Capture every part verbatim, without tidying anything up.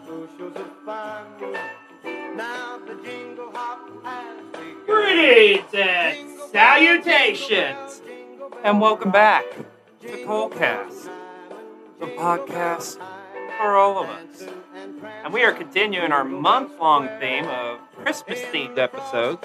bushels of fun. Now the jingle hop has begun. Greetings and salutations, and welcome back to Colecast, the podcast for all of us. And we are continuing our month-long theme of Christmas-themed episodes,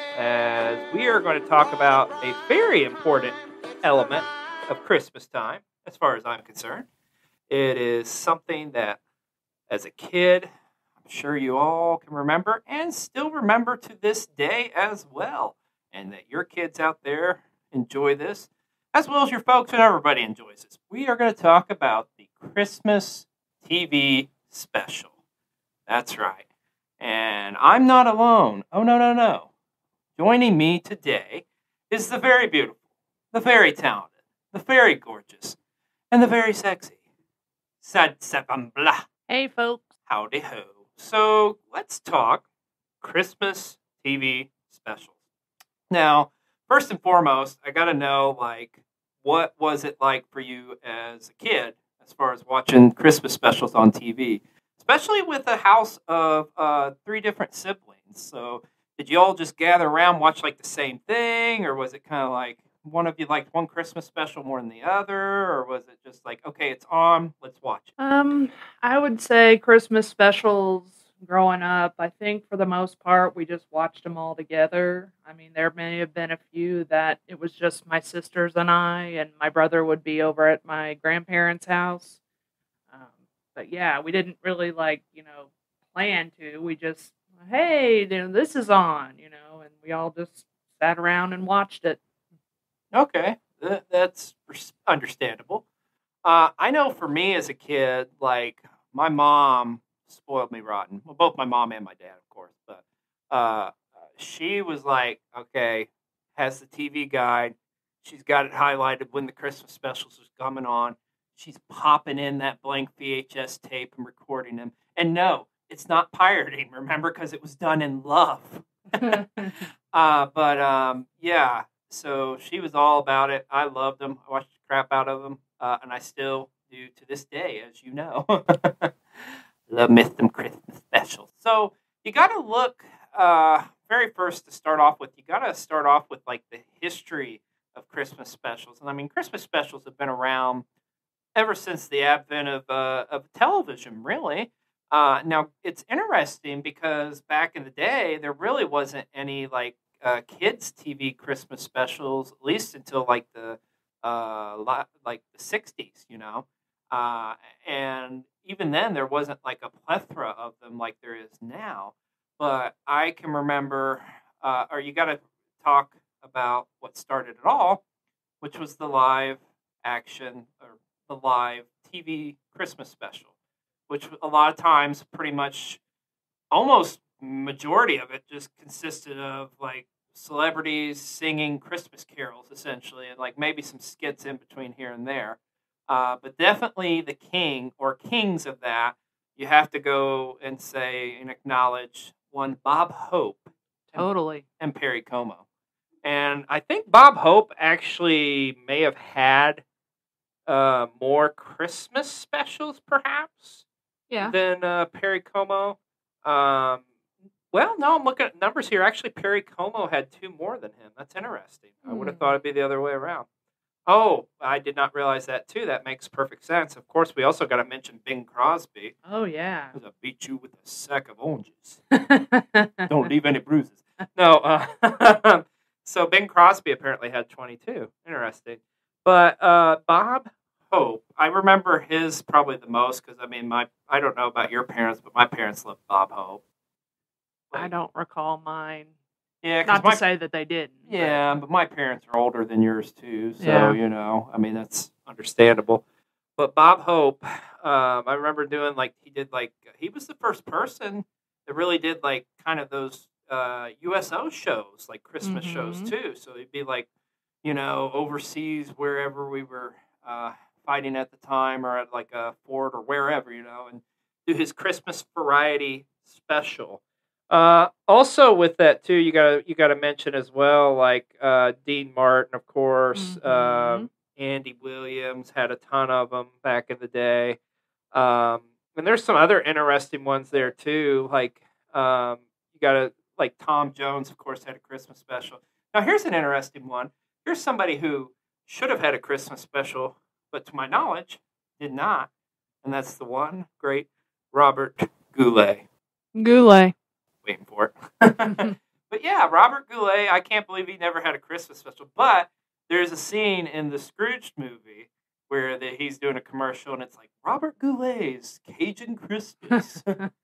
as we are going to talk about a very important element of Christmas time, as far as I'm concerned. It is something that, as a kid, I'm sure you all can remember and still remember to this day as well. And that your kids out there enjoy this, as well as your folks, and everybody enjoys this. We are going to talk about the Christmas T V special. That's right. And I'm not alone. Oh, no, no, no. Joining me today is the very beautiful, the very talented, the very gorgeous, and the very sexy Sadsavignonbleh. Hey, folks. Howdy ho. So let's talk Christmas T V specials. Now, first and foremost, I got to know, like, what was it like for you as a kid as far as watching Christmas specials on T V? Especially with a house of uh, three different siblings. So did you all just gather around, watch, like, the same thing? Or was it kind of like one of you liked one Christmas special more than the other? Or was it just like, okay, it's on, let's watch it? Um, I would say Christmas specials growing up, I think for the most part, we just watched them all together. I mean, there may have been a few that it was just my sisters and I, and my brother would be over at my grandparents' house. Um, but yeah, we didn't really, like, you know, plan to. We just, hey, you know, this is on, you know, and we all just sat around and watched it. Okay, th- that's understandable. Uh, I know for me as a kid, like, my mom spoiled me rotten. Well, both my mom and my dad, of course. But uh, she was like, okay, has the T V guide. She's got it highlighted when the Christmas specials is coming on. She's popping in that blank V H S tape and recording them. And no, it's not pirating, remember, because it was done in love. uh, but um, yeah, so she was all about it. I loved them. I watched the crap out of them. Uh, and I still do to this day, as you know. Love miss them Christmas specials. So you got to look, uh, very first to start off with, you got to start off with, like, the history of Christmas specials. And I mean, Christmas specials have been around ever since the advent of uh, of television, really. Uh, now, it's interesting because back in the day, there really wasn't any, like, uh, kids' T V Christmas specials, at least until, like, the uh, like the sixties, you know? Uh, and even then, there wasn't, like, a plethora of them like there is now. But I can remember, uh, or you got to talk about what started it all, which was the live action or the live T V Christmas special, which a lot of times, pretty much, almost majority of it just consisted of, like, celebrities singing Christmas carols, essentially, and, like, maybe some skits in between here and there. Uh, but definitely the king or kings of that, you have to go and say and acknowledge one Bob Hope. Totally. And, and Perry Como. And I think Bob Hope actually may have had uh, more Christmas specials, perhaps, Yeah. than uh, Perry Como. Um, well, no, I'm looking at numbers here. Actually, Perry Como had two more than him. That's interesting. I would have Hmm. thought it'd be the other way around. Oh, I did not realize that, too. That makes perfect sense. Of course, we also got to mention Bing Crosby. Oh, yeah. Because I beat you with a sack of oranges. Don't leave any bruises. No, uh, so Bing Crosby apparently had twenty-two. Interesting. But uh, Bob Hope, I remember his probably the most because, I mean, my I don't know about your parents, but my parents loved Bob Hope. I don't recall mine. Yeah, 'cause Not my, to say that they didn't. but- yeah, but my parents are older than yours too, so Yeah. you know, I mean that's understandable. But Bob Hope, um, I remember doing like he did like he was the first person that really did like kind of those uh, U S O shows, like Christmas shows Mhm. too. So he'd be like, you know, overseas wherever we were uh, fighting at the time, or at like a fort or wherever, you know, and do his Christmas variety special. Uh, also with that too, you got you got to mention as well, like uh, Dean Martin, of course. Mhm. Um, Andy Williams had a ton of them back in the day. Um, and there's some other interesting ones there too. Like um, you got to like Tom Jones, of course, had a Christmas special. Now here's an interesting one. Here's somebody who should have had a Christmas special, but to my knowledge, did not, and that's the one great Robert Goulet. Goulet. Waiting for it. But yeah, Robert Goulet, I can't believe he never had a Christmas special. But there's a scene in the Scrooge movie where the, he's doing a commercial, and it's like, Robert Goulet's Cajun Christmas.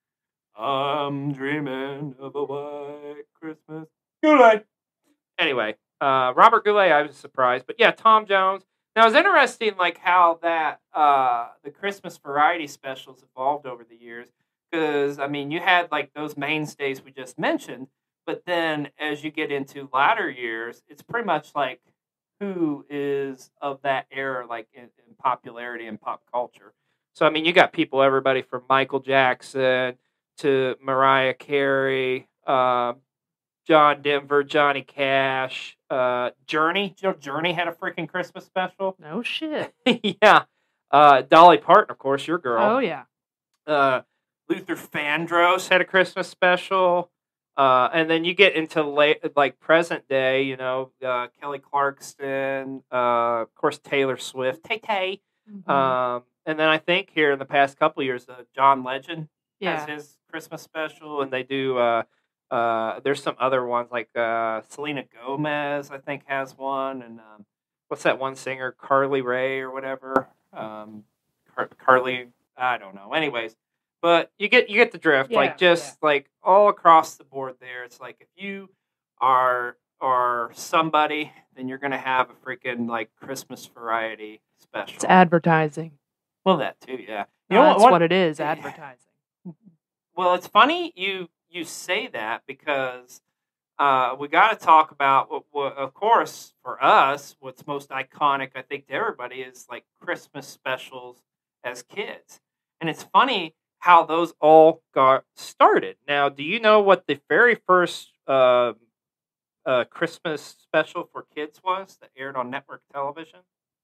I'm dreaming of a white Christmas. Goulet. Anyway, uh, Robert Goulet, I was surprised. But yeah, Tom Jones. Now, it's interesting like how that uh, the Christmas variety specials evolved over the years. Because, I mean, you had like those mainstays we just mentioned. But then as you get into latter years, it's pretty much like who is of that era, like in, in popularity and pop culture. So, I mean, you got people, everybody from Michael Jackson to Mariah Carey, uh, John Denver, Johnny Cash, uh, Journey. You know, Journey had a freaking Christmas special. No shit. Yeah. Uh, Dolly Parton, of course, your girl. Oh, yeah. Uh, Luther Vandross had a Christmas special. Uh, and then you get into late, like present day, you know, uh, Kelly Clarkson, uh, of course, Taylor Swift, Tay Tay. Mm-hmm. Um, and then I think here in the past couple of years, uh, John Legend yeah. has his Christmas special, and they do. Uh, uh, there's some other ones like uh, Selena Gomez, I think, has one, and um, what's that one singer, Carly Rae or whatever? Um, Car- Carly, I don't know. Anyways. But you get you get the drift, yeah, like just yeah. like all across the board there. It's like if you are are somebody, then you're gonna have a freaking like Christmas variety special. It's advertising. Well, that too, yeah. You no, know that's what, what it is, advertising. Well, it's funny you you say that because uh, we got to talk about what, what, of course, for us, what's most iconic, I think, to everybody is like Christmas specials as kids, and it's funny how those all got started. Now, do you know what the very first uh, uh, Christmas special for kids was that aired on network television?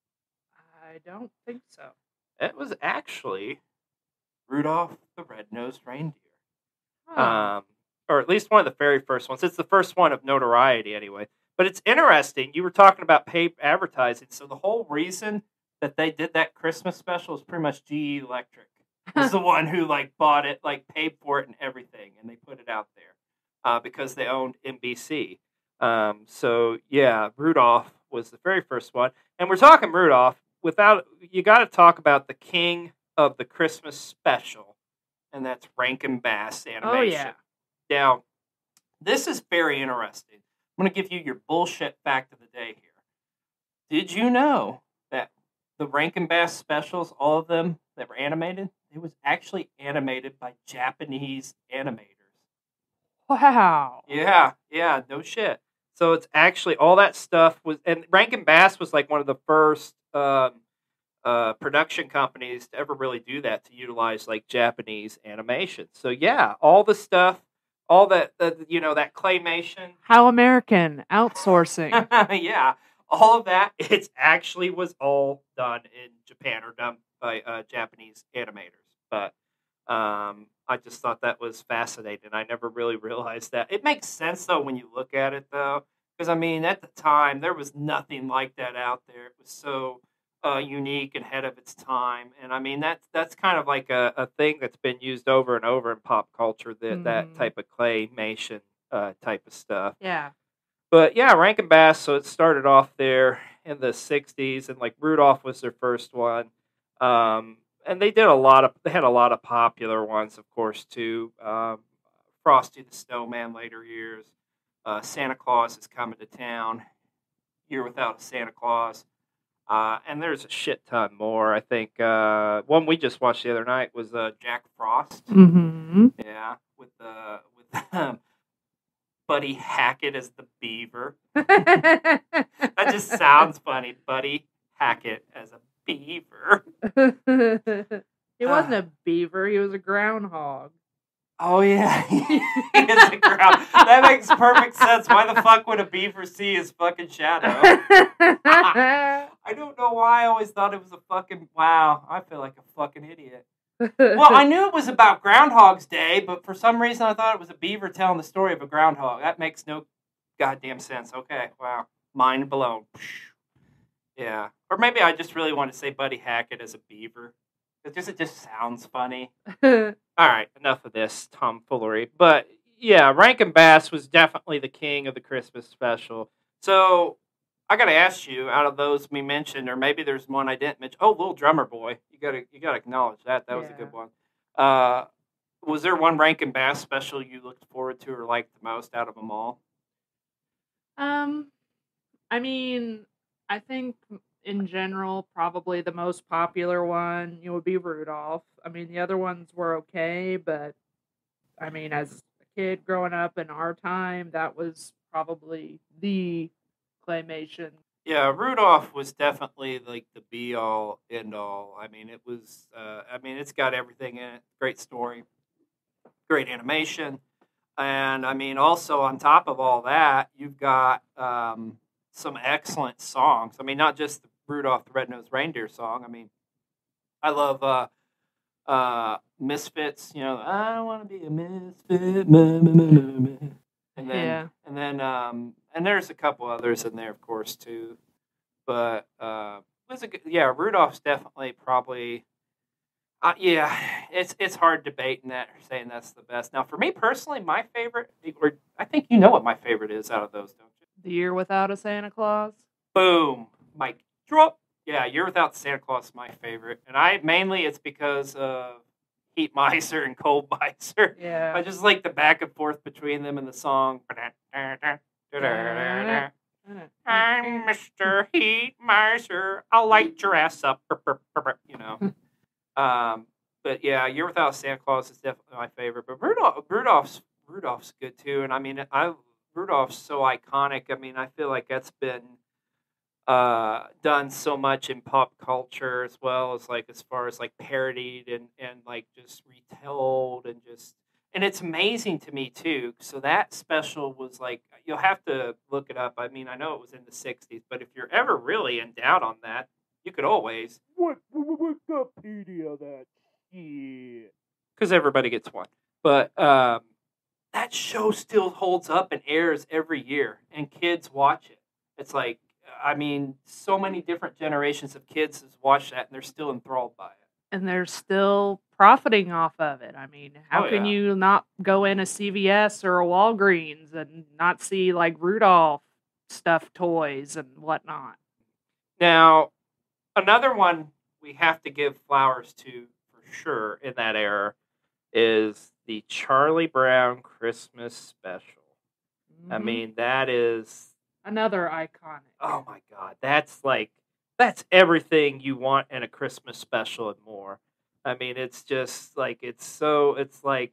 I don't think so. It was actually Rudolph the Red-Nosed Reindeer. Huh. Um, or at least one of the very first ones. It's the first one of notoriety anyway. But it's interesting. You were talking about paid advertising. So the whole reason that they did that Christmas special is pretty much G E Electric. Was the one who like bought it, like paid for it and everything, and they put it out there uh, because they owned N B C. Um, so yeah, Rudolph was the very first one, and we're talking Rudolph. Without you, got to talk about the king of the Christmas special, and that's Rankin Bass animation. Oh yeah. Now, this is very interesting. I'm going to give you your bullshit fact of the day here. Did you know that the Rankin Bass specials, all of them that were animated, it was actually animated by Japanese animators. Wow. Yeah, yeah, no shit. So it's actually all that stuff was, and Rankin Bass was like one of the first um, uh, production companies to ever really do that, to utilize like Japanese animation. So yeah, all the stuff, all that, uh, you know, that claymation. How American, outsourcing. Yeah, all of that, it actually was all done in Japan or done by uh, Japanese animators. But um, I just thought that was fascinating. I never really realized that. It makes sense, though, when you look at it, though. Because, I mean, at the time, there was nothing like that out there. It was so uh, unique and ahead of its time. And, I mean, that's that's kind of like a, a thing that's been used over and over in pop culture, that, mm. that type of claymation uh, type of stuff. Yeah. But, yeah, Rankin Bass, so it started off there in the sixties, and, like, Rudolph was their first one. Um, and they did a lot of, they had a lot of popular ones, of course, too. Um, Frosty the Snowman later years. Uh, Santa Claus is Coming to Town. Year Without a Santa Claus. Uh, and there's a shit ton more. I think uh, one we just watched the other night was uh, Jack Frost. Mm-hmm. Yeah, with uh, with um, Buddy Hackett as the beaver. That just sounds funny. Buddy Hackett as a beaver. He wasn't a beaver. He was a groundhog. Oh, yeah. He is a ground. That makes perfect sense. Why the fuck would a beaver see his fucking shadow? I don't know why I always thought it was a fucking... Wow, I feel like a fucking idiot. Well, I knew it was about Groundhog's Day, but for some reason I thought it was a beaver telling the story of a groundhog. That makes no goddamn sense. Okay, wow. Mind blown. Yeah. Or maybe I just really want to say Buddy Hackett as a beaver. Because it just sounds funny. All right, enough of this tomfoolery. But yeah, Rankin Bass was definitely the king of the Christmas special. So I got to ask you, out of those we mentioned, or maybe there's one I didn't mention. Oh, Little Drummer Boy. You got to you got to acknowledge that. That was Yeah. a good one. Uh, was there one Rankin Bass special you looked forward to or liked the most out of them all? Um, I mean, I think in general, probably the most popular one it would be Rudolph. I mean, the other ones were okay, but I mean, as a kid growing up in our time, that was probably the claymation. Yeah, Rudolph was definitely like the be all end all. I mean, it was. Uh, I mean, it's got everything in it. Great story, great animation, and I mean, also on top of all that, you've got um, some excellent songs. I mean, not just the Rudolph the Red-Nosed Reindeer song. I mean, I love uh, uh, Misfits. You know, I want to be a misfit. meh, meh, meh, meh, meh. And then, Yeah. and then, um, and there's a couple others in there, of course, too. But uh, was a good, yeah, Rudolph's definitely probably, uh, yeah, it's it's hard debating that or saying that's the best. Now, for me personally, my favorite, or I think you know what my favorite is out of those, don't you? The Year Without a Santa Claus. Boom, Mike, drop. Yeah, Year Without Santa Claus is my favorite, and I mainly it's because of Heat Miser and Cold Miser. Yeah. I just like the back and forth between them and the song. I'm Mister Heat Miser. I'll light your ass up. You know. Um, but yeah, Year Without Santa Claus is definitely my favorite. But Rudolph, Rudolph's Rudolph's good too. And I mean, I Rudolph's so iconic. I mean, I feel like that's been uh, done so much in pop culture as well as like as far as like parodied and and like just retold and just. And it's amazing to me too. So that special was like you'll have to look it up. I mean, I know it was in the sixties, but if you're ever really in doubt on that, you could always what Wikipedia that shit because everybody gets one. But um, that show still holds up and airs every year, and kids watch it. It's like I mean, so many different generations of kids has watched that, and they're still enthralled by it. And they're still profiting off of it. I mean, how Oh, can yeah. you not go in a C V S or a Walgreens and not see like Rudolph stuffed toys and whatnot? Now, another one we have to give flowers to for sure in that era is the Charlie Brown Christmas special. I Mhm. mean, that is, Another iconic. oh my God, that's like, that's everything you want in a Christmas special and more. I mean, it's just like, it's so, it's like,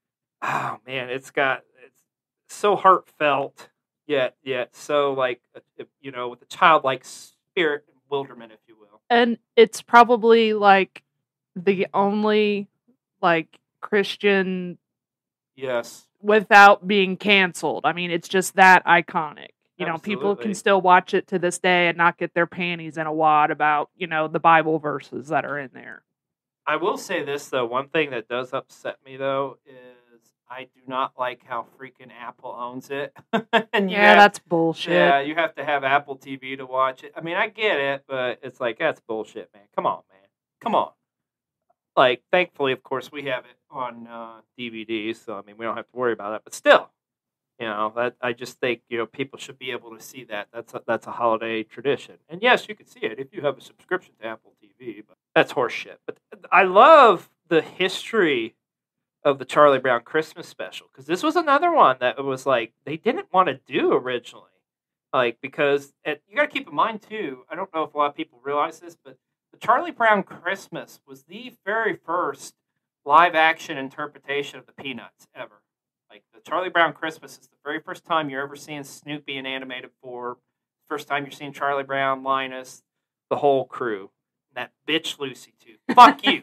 oh man, it's got, it's so heartfelt, yet, yet so like, uh, you know, with a childlike spirit and bewilderment, if you will. And it's probably like the only like Christian Yes. without being canceled. I mean, it's just that iconic. You know, people Absolutely. can still watch it to this day and not get their panties in a wad about, you know, the Bible verses that are in there. I will say this though, one thing that does upset me though is I do not like how freaking Apple owns it. and you Yeah, have, that's bullshit. yeah, you have to have Apple T V to watch it. I mean, I get it, but it's like that's bullshit, man. Come on, man. Come on. Like, thankfully, of course, we have it on uh, D V D, so I mean, we don't have to worry about that. But still, you know, that I just think you know people should be able to see that. That's a, that's a holiday tradition, and yes, you can see it if you have a subscription to Apple T V. But that's horseshit. But I love the history of the Charlie Brown Christmas special because this was another one that was like they didn't want to do originally, like because it, you got to keep in mind too. I don't know if a lot of people realize this, but the Charlie Brown Christmas was the very first live action interpretation of the Peanuts ever. Like the Charlie Brown Christmas is the very first time you're ever seeing Snoopy in animated form. First time you're seeing Charlie Brown, Linus, the whole crew. That bitch Lucy too. Fuck you.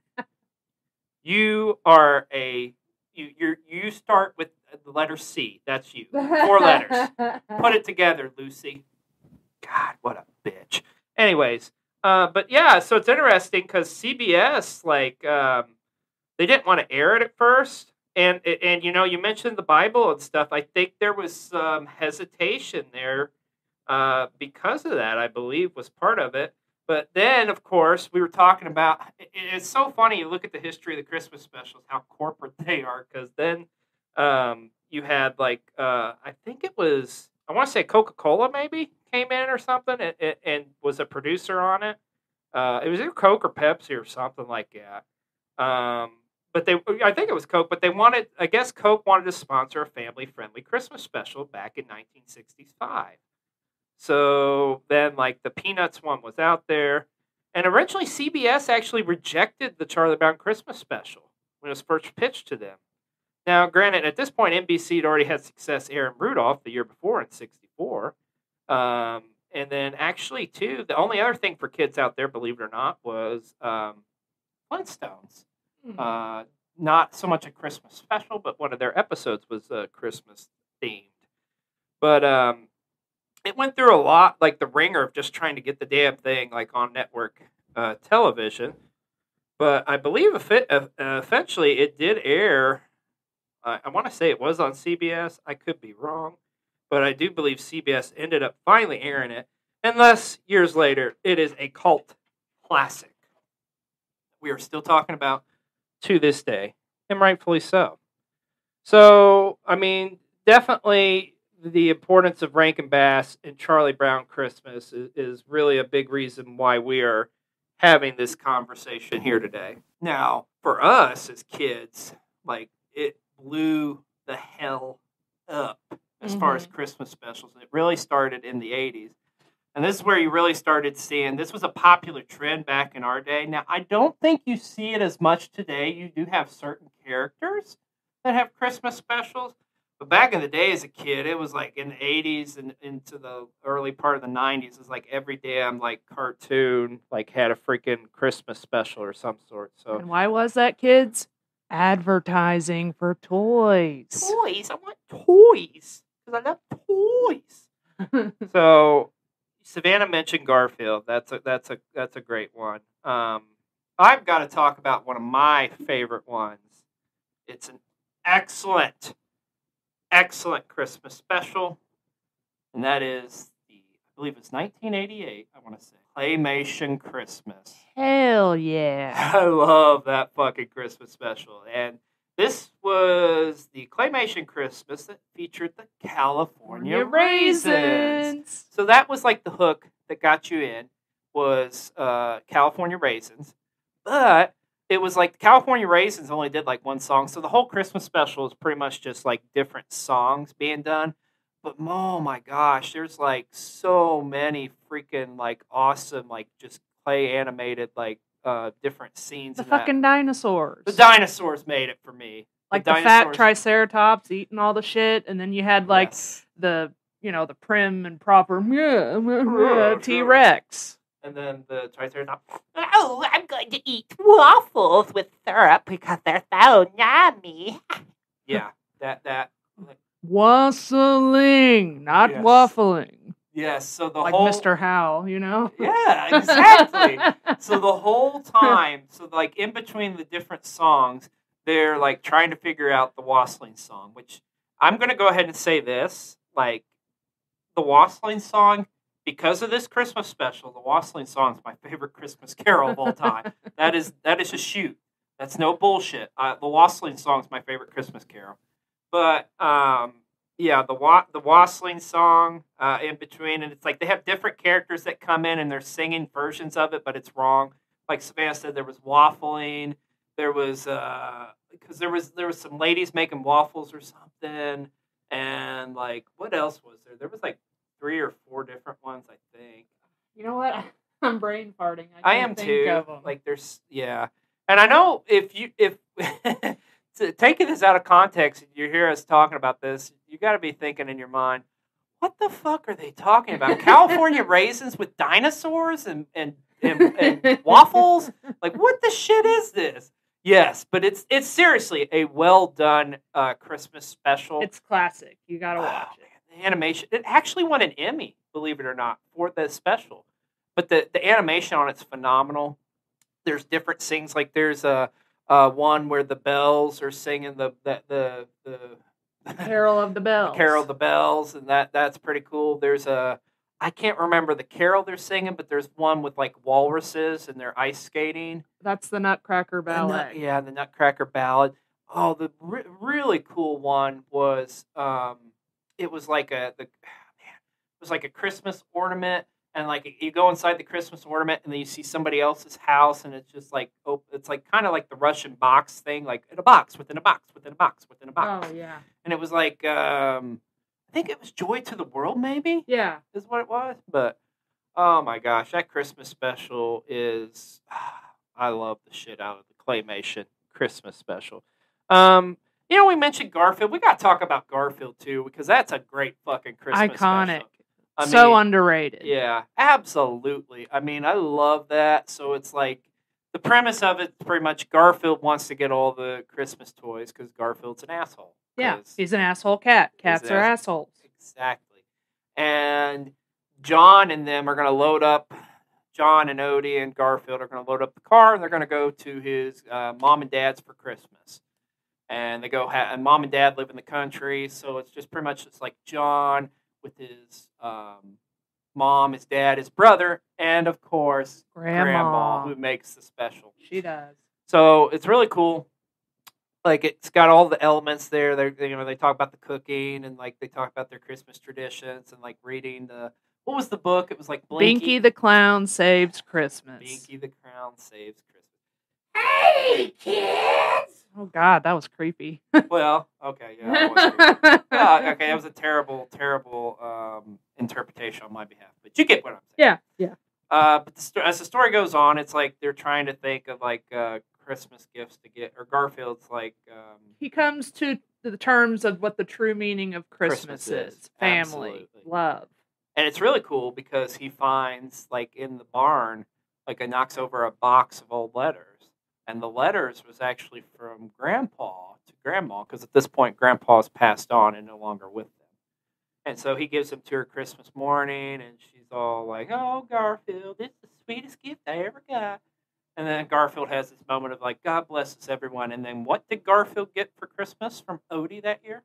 You are a you. You you start with the letter C. That's you. Four letters. Put it together, Lucy. God, what a bitch. Anyways, Uh, but yeah, so it's interesting because C B S, like, um, they didn't want to air it at first. And, and, you know, you mentioned the Bible and stuff. I think there was some hesitation there uh, because of that, I believe, was part of it. But then, of course, we were talking about, it's so funny, you look at the history of the Christmas specials, how corporate they are, because then um, you had, like, uh, I think it was, I want to say Coca-Cola maybe came in or something and, and was a producer on it. Uh, it was either Coke or Pepsi or something like that. Um, but they, I think it was Coke, but they wanted, I guess Coke wanted to sponsor a family-friendly Christmas special back in nineteen sixty-five. So then, like, the Peanuts one was out there. And originally, C B S actually rejected the Charlie Brown Christmas special when it was first pitched to them. Now, granted, at this point, N B C had already had success airing Rudolph the year before in sixty-four. Um, and then, actually, too, the only other thing for kids out there, believe it or not, was um, Flintstones. Mm-hmm. Uh, not so much a Christmas special, but one of their episodes was uh, Christmas themed. But um, it went through a lot, like the ringer of just trying to get the damn thing like on network uh, television. But I believe if it, uh, eventually it did air. Uh, I want to say it was on C B S. I could be wrong, but I do believe C B S ended up finally airing it. Unless years later, it is a cult classic we are still talking about to this day, and rightfully so. So, I mean, definitely the importance of Rankin Bass and Charlie Brown Christmas is, is really a big reason why we are having this conversation here today. Now, for us as kids, like, it blew the hell up as mm-hmm. far as Christmas specials. It really started in the eighties. And this is where you really started seeing, this was a popular trend back in our day. Now, I don't think you see it as much today. You do have certain characters that have Christmas specials. But back in the day as a kid, it was like in the eighties and into the early part of the nineties. It was like every damn like cartoon like had a freaking Christmas special or some sort. So, and why was that, kids? Advertising for toys. Toys? I want toys. Because I love toys. So, Savannah mentioned Garfield. That's a that's a that's a great one. Um, I've got to talk about one of my favorite ones. It's an excellent, excellent Christmas special, and that is the I believe it's nineteen eighty-eight. I want to say Claymation Christmas. Hell yeah! I love that fucking Christmas special, and this was the Claymation Christmas that featured the California raisins. raisins. So that was like the hook that got you in was uh, California raisins. But it was like California raisins only did like one song. So the whole Christmas special is pretty much just like different songs being done. But oh my gosh, there's like so many freaking like awesome, like just clay animated like Uh, different scenes. The fucking that. dinosaurs. The dinosaurs made it for me. Like the, the fat triceratops eating all the shit, and then you had like yes. the, you know, the prim and proper yeah, T-Rex. And then the triceratops. Oh, I'm going to eat waffles with syrup because they're so yummy. Yeah, that that. Wassailing, not yes. waffling. Yes, so the like whole... Like Mister Howe, you know? Yeah, exactly. So the whole time, so like in between the different songs, they're like trying to figure out the wassailing song, which I'm going to go ahead and say this, like the wassailing song, because of this Christmas special, the wassailing song is my favorite Christmas carol of all time. that is that is a shoot. That's no bullshit. Uh, the wassailing song is my favorite Christmas carol. But, um... yeah, the wa- the wassailing song uh, in between, and it's like they have different characters that come in and they're singing versions of it, but it's wrong. Like Savannah said, there was waffling, there was because uh, there was there was some ladies making waffles or something, and like what else was there? There was like three or four different ones, I think. You know what? I'm brain farting. I, I am think too. Of them. Like there's yeah, and I know if you if. Taking this out of context, you hear us talking about this, you got to be thinking in your mind, what the fuck are they talking about? California raisins with dinosaurs and, and, and, and waffles? Like, what the shit is this? Yes, but it's it's seriously a well done uh, Christmas special. It's classic. You got to watch oh, it. Man, the animation, it actually won an Emmy, believe it or not, for the special. but the, the animation on it's phenomenal. There's different scenes. Like there's a, a one where the bells are singing the the the, the Carol of the Bells. Carol of the Bells, and that that's pretty cool. There's a I can't remember the carol they're singing, but there's one with like walruses and they're ice skating. That's the Nutcracker The Ballet. Nut- yeah, the Nutcracker Ballad. Oh, the re- really cool one was um, it was like a the man, it was like a Christmas ornament, and like you go inside the Christmas ornament, and then you see somebody else's house, and it's just like oh, it's like kind of like the Russian box thing, like in a box within a box within a box within a box. Oh yeah. And it was like um, I think it was Joy to the World, maybe. Yeah. Is what it was. But oh my gosh, that Christmas special is I love the shit out of the claymation Christmas special. Um, you know, we mentioned Garfield. We got to talk about Garfield too because that's a great fucking Christmas Iconic. special. I So mean, underrated. yeah, absolutely. I mean, I love that. So it's like the premise of it is pretty much Garfield wants to get all the Christmas toys because Garfield's an asshole. Yeah. 'Cause He's an asshole cat. Cats He's are an ass- assholes. Exactly. And John and them are going to load up, John and Odie and Garfield are going to load up the car and they're going to go to his uh, mom and dad's for Christmas. And they go, ha- and mom and dad live in the country. So it's just pretty much just like John with his um, mom, his dad, his brother, and of course, Grandma. Grandma, who makes the special. She does. So it's really cool. Like it's got all the elements there. They you know they talk about the cooking and like they talk about their Christmas traditions and like reading the what was the book? It was like Blinky, Binky the Clown Saves Christmas. Binky the Clown Saves Christmas. Hey, kids! Oh God, that was creepy. Well, okay, yeah, that was creepy. Yeah, okay, that was a terrible, terrible um, interpretation on my behalf, but you get what I'm saying. Yeah, yeah. Uh, but the sto- as the story goes on, it's like they're trying to think of like uh, Christmas gifts to get, or Garfield's like. Um, He comes to the terms of what the true meaning of Christmas, Christmas is: is. family, Absolutely. love. And it's really cool because he finds, like, in the barn, like, it knocks over a box of old letters. And the letters was actually from Grandpa to Grandma, because at this point, Grandpa's passed on and no longer with them. And so he gives them to her Christmas morning, and she's all like, oh, Garfield, this is the sweetest gift I ever got. And then Garfield has this moment of, like, God blesses everyone. And then what did Garfield get for Christmas from Odie that year?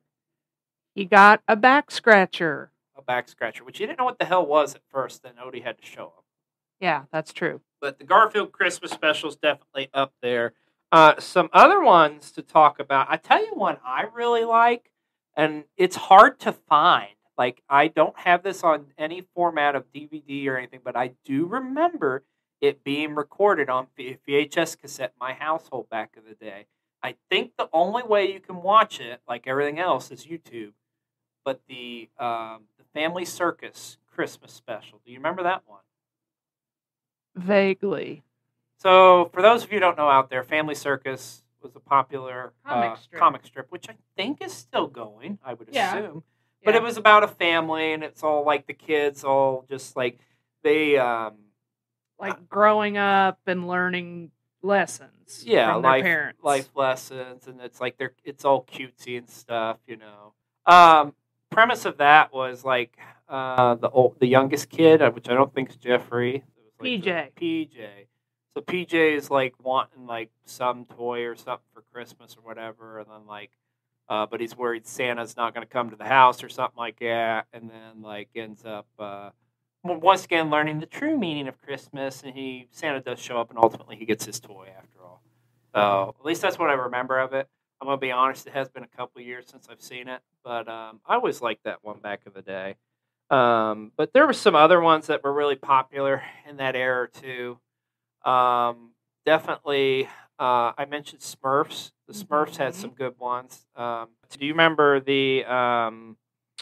He got a back scratcher. A back scratcher, which he didn't know what the hell was at first. Then Odie had to show him. Yeah, that's true. But the Garfield Christmas special is definitely up there. Uh, some other ones to talk about. I tell you one I really like, and it's hard to find. Like, I don't have this on any format of D V D or anything, but I do remember it being recorded on V H S cassette in my household back in the day. I think the only way you can watch it, like everything else, is YouTube. But the um, the Family Circus Christmas special. Do you remember that one? Vaguely. So, for those of you who don't know out there, Family Circus was a popular Comic uh, strip. comic strip, which I think is still going, I would Yeah. assume. But Yeah. it was about a family, and it's all like the kids, all just like they, um, Like growing up and learning lessons yeah, from their life, parents. life lessons, and it's like they're it's all cutesy and stuff, you know. Um, premise of that was like uh, the old, the youngest kid, uh, which I don't think is Jeffrey. It was like P J. the P J. So P J is like wanting like some toy or something for Christmas or whatever, and then like, uh, but he's worried Santa's not going to come to the house or something like that, and then like ends up uh, w- once again learning the true meaning of Christmas, and he Santa does show up, and ultimately he gets his toy after all. So at least that's what I remember of it. I'm gonna be honest; it has been a couple of years since I've seen it, but um, I always liked that one back in the day. Um, but there were some other ones that were really popular in that era too. Um, definitely, uh, I mentioned Smurfs. The Smurfs had Mhm. some good ones. Um, do you remember the um,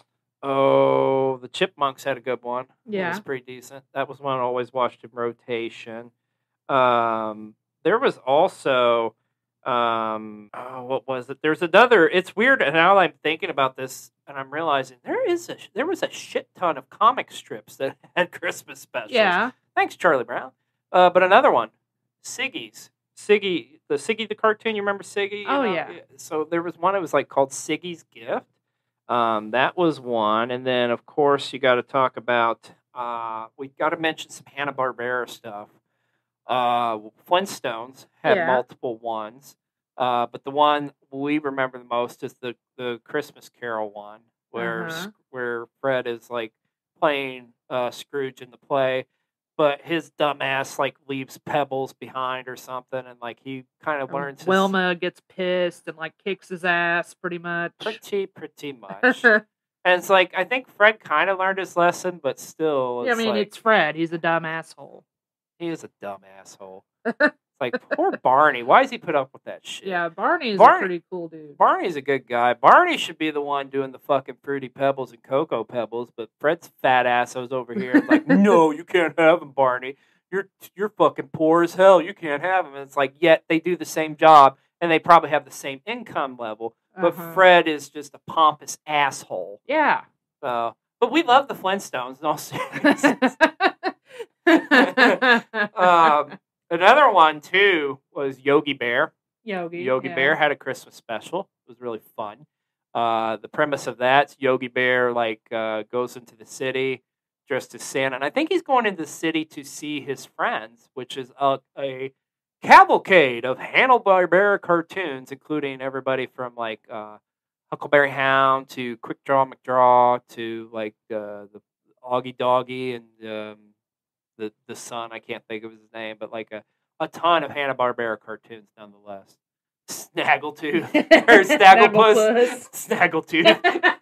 oh the Chipmunks had a good one? It Yeah. was pretty decent. That was one I always watched in rotation. Um, there was also um, oh, what was it? There's another. It's weird, and now I'm thinking about this, and I'm realizing there is a there was a shit ton of comic strips that had Christmas specials. Yeah. Thanks, Charlie Brown. Uh, but another one, Siggy's. Siggy, the Siggy the cartoon. You remember Siggy? You Oh, know? yeah. So there was one. It was like called Siggy's Gift. Um, that was one, and then of course you got to talk about Uh, we got to mention some Hanna-Barbera stuff. Uh, Flintstones had Yeah. multiple ones, uh, but the one we remember the most is the, the Christmas Carol one, where Uh-huh. where Fred is like playing uh, Scrooge in the play, but his dumbass like leaves pebbles behind or something, and like he kind of Um, learns his, Wilma gets pissed and like kicks his ass pretty much. pretty pretty much. And it's like I think Fred kind of learned his lesson, but still, Yeah, I it's mean, like it's Fred. He's a dumb asshole. he is a dumb asshole. It's like poor Barney. Why does he put up with that shit? Yeah, Barney's Barney- a pretty cool dude. Barney's a good guy. Barney should be the one doing the fucking Fruity Pebbles and Cocoa Pebbles, but Fred's fat ass was over here and like, no, you can't have them, Barney. You're you're fucking poor as hell. You can't have them. And it's like, yet they do the same job and they probably have the same income level, but Uh-huh. Fred is just a pompous asshole. Yeah. So, but we love the Flintstones in all seriousness. um, another one too was Yogi Bear. Yogi. Yogi yeah. Bear had a Christmas special. It was really fun. Uh, the premise of that's Yogi Bear like uh, goes into the city dressed as Santa, and I think he's going into the city to see his friends, which is a, a cavalcade of Hanna-Barbera cartoons, including everybody from like uh, Huckleberry Hound to Quick Draw McDraw to like uh, the Augie Doggy and um, the the son. I can't think of his name, but like a, a ton of Hanna-Barbera cartoons nonetheless. Snaggletooth or Snagglepuss, Snaggletooth,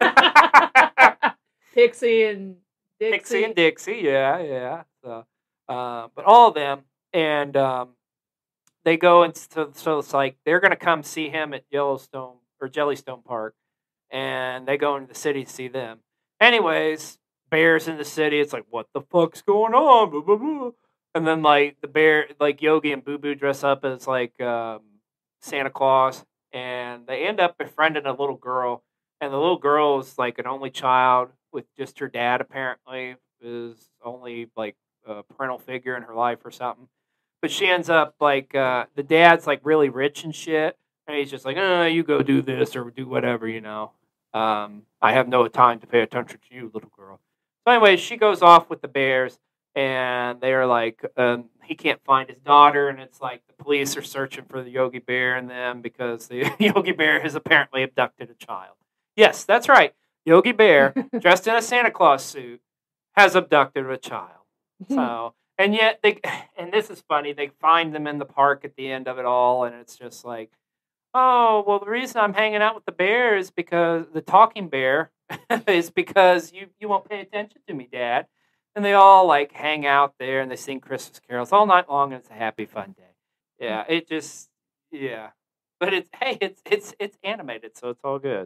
Pixie and Dixie. Pixie and Dixie, yeah, yeah. So, uh, but all of them, and um, they go and so, so it's like they're gonna come see him at Yellowstone or Jellystone Park, and they go into the city to see them. Anyways, bears in the city. It's like, what the fuck's going on? Blah, blah, blah. And then like the bear, like Yogi and Boo Boo dress up as like um, Santa Claus, and they end up befriending a little girl. And the little girl is like an only child with just her dad. Apparently, is only like a parental figure in her life or something. But she ends up like uh, the dad's like really rich and shit, and he's just like, "Oh, you go do this or do whatever, you know. Um, I have no time to pay attention to you, little girl." So, anyways, she goes off with the bears, and they're like, um, he can't find his daughter, and it's like the police are searching for the Yogi Bear and them because the Yogi Bear has apparently abducted a child. Yes, that's right. Yogi Bear, dressed in a Santa Claus suit, has abducted a child. So, and yet they, and this is funny, they find them in the park at the end of it all, and it's just like, oh, well, the reason I'm hanging out with the bear is because the talking bear is because you, you won't pay attention to me, Dad. And they all like hang out there and they sing Christmas carols all night long, and it's a happy, fun day. Yeah, it just, yeah. But it's, hey, it's it's it's animated, so it's all good.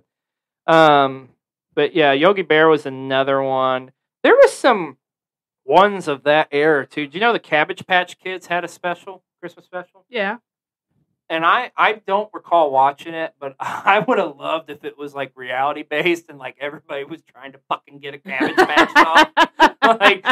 Um, but yeah, Yogi Bear was another one. There was some ones of that era too. Do you know the Cabbage Patch Kids had a special, Christmas special? Yeah. And I, I don't recall watching it, but I would have loved if it was like reality based and like everybody was trying to fucking get a Cabbage Patch doll. like,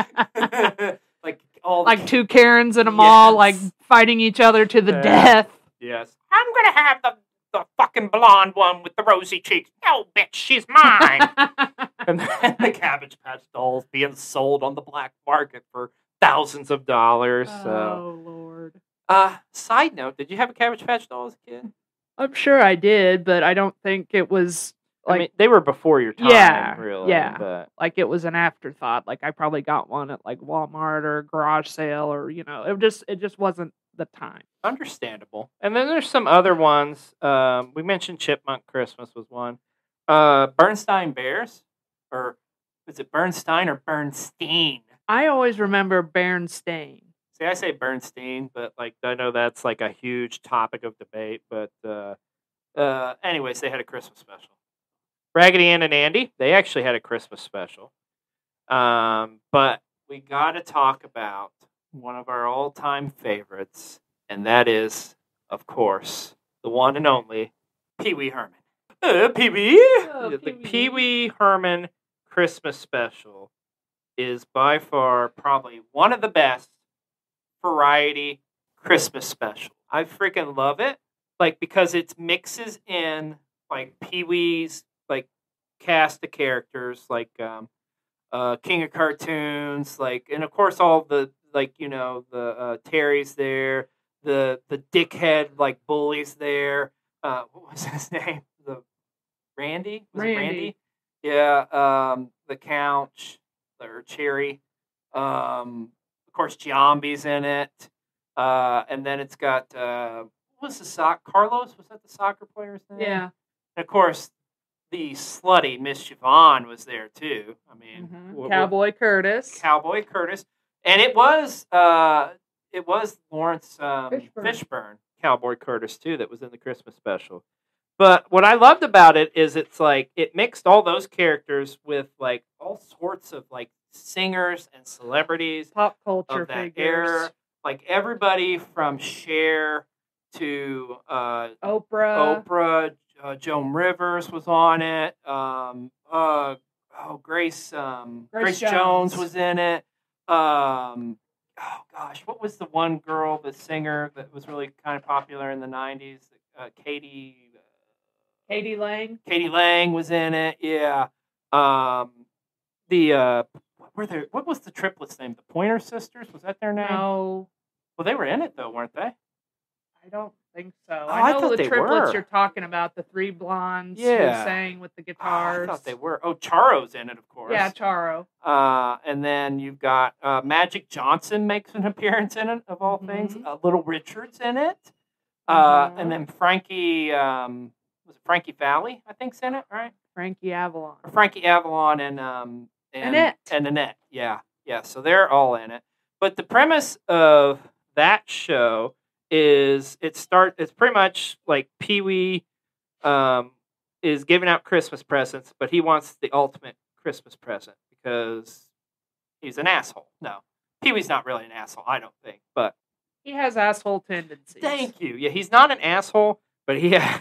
like all the Like two Karens in a mall, Yes. like fighting each other to the Yeah. death. yes. I'm gonna have the, the fucking blonde one with the rosy cheeks. No, bitch, she's mine. And then the Cabbage Patch dolls being sold on the black market for thousands of dollars. So, Oh, Lord. uh, side note, did you have a Cabbage Patch doll as a kid? I'm sure I did, but I don't think it was like I mean, they were before your time, Yeah, really. yeah. But like it was an afterthought. Like I probably got one at like Walmart or a garage sale, or you know, it just it just wasn't the time. understandable. And then there's some other ones. Um, we mentioned Chipmunk Christmas was one. Uh, Bernstein Bears, or is it Bernstein or Bernstein? I always remember Berenstain. See, I say Bernstein, but like I know that's like a huge topic of debate. But uh, uh, anyways, they had a Christmas special. Raggedy Ann and Andy, they actually had a Christmas special. Um, but we got to talk about one of our all-time favorites, and that is, of course, the one and only Pee Wee Herman. Uh, Pee Wee, Oh, the Pee-wee. Pee Wee Herman Christmas special is by far probably one of the best variety Christmas special. I freaking love it, like because it mixes in like Pee Wee's like cast of characters, like um, uh, King of Cartoons, like, and of course all the like you know the uh, Terry's there, the the dickhead like bullies there. Uh, what was his name? The Randy? Was Randy. it Randy? Yeah. Um, the Count or Cherry. Um, of course, Giambi's in it. Uh, and then it's got uh, what was the sock? Carlos, was that the soccer player's name? Yeah. And of course, the slutty Miss Siobhan was there too. I mean, Mhm. wh- wh- Cowboy Curtis. Cowboy Curtis, and it was uh, it was Lawrence um, Fishburne. Fishburne, Cowboy Curtis too, that was in the Christmas special. But what I loved about it is it's like it mixed all those characters with like all sorts of like singers and celebrities Pop culture of that figures. era, like everybody from Cher to uh, Oprah. Oprah. Uh, Joan Rivers was on it. Um, uh, oh, Grace um, Grace Grace, Jones. Jones. was in it. Um, oh gosh, what was the one girl, the singer that was really kind of popular in the nineties? Uh, Katie. Katie Lang. Katie Lang was in it. Yeah. Um, the uh, what were there? What was the triplets' name? The Pointer Sisters. Was that their name? No, Well, they were in it though, weren't they? I don't think so. Oh, I I know thought the they triplets were. you're talking about, the three blondes Yeah. who sang with the Oh, guitars. I thought they were. Oh, Charo's in it, of course. Yeah, Charo. Uh, and then you've got uh, Magic Johnson makes an appearance in it, of all things. Mhm. Uh, Little Richard's in it. Uh, Mhm. And then Frankie, um, was it Frankie Valli, I think's in it, right? Frankie Avalon. Or Frankie Avalon and, um, and Annette. And Annette, yeah. Yeah, so they're all in it. But the premise of that show is it start. It's pretty much like Pee Wee um, is giving out Christmas presents, but he wants the ultimate Christmas present because he's an asshole. No, Pee Wee's not really an asshole, I don't think. But He has asshole tendencies. thank you. Yeah, he's not an asshole, but he ha-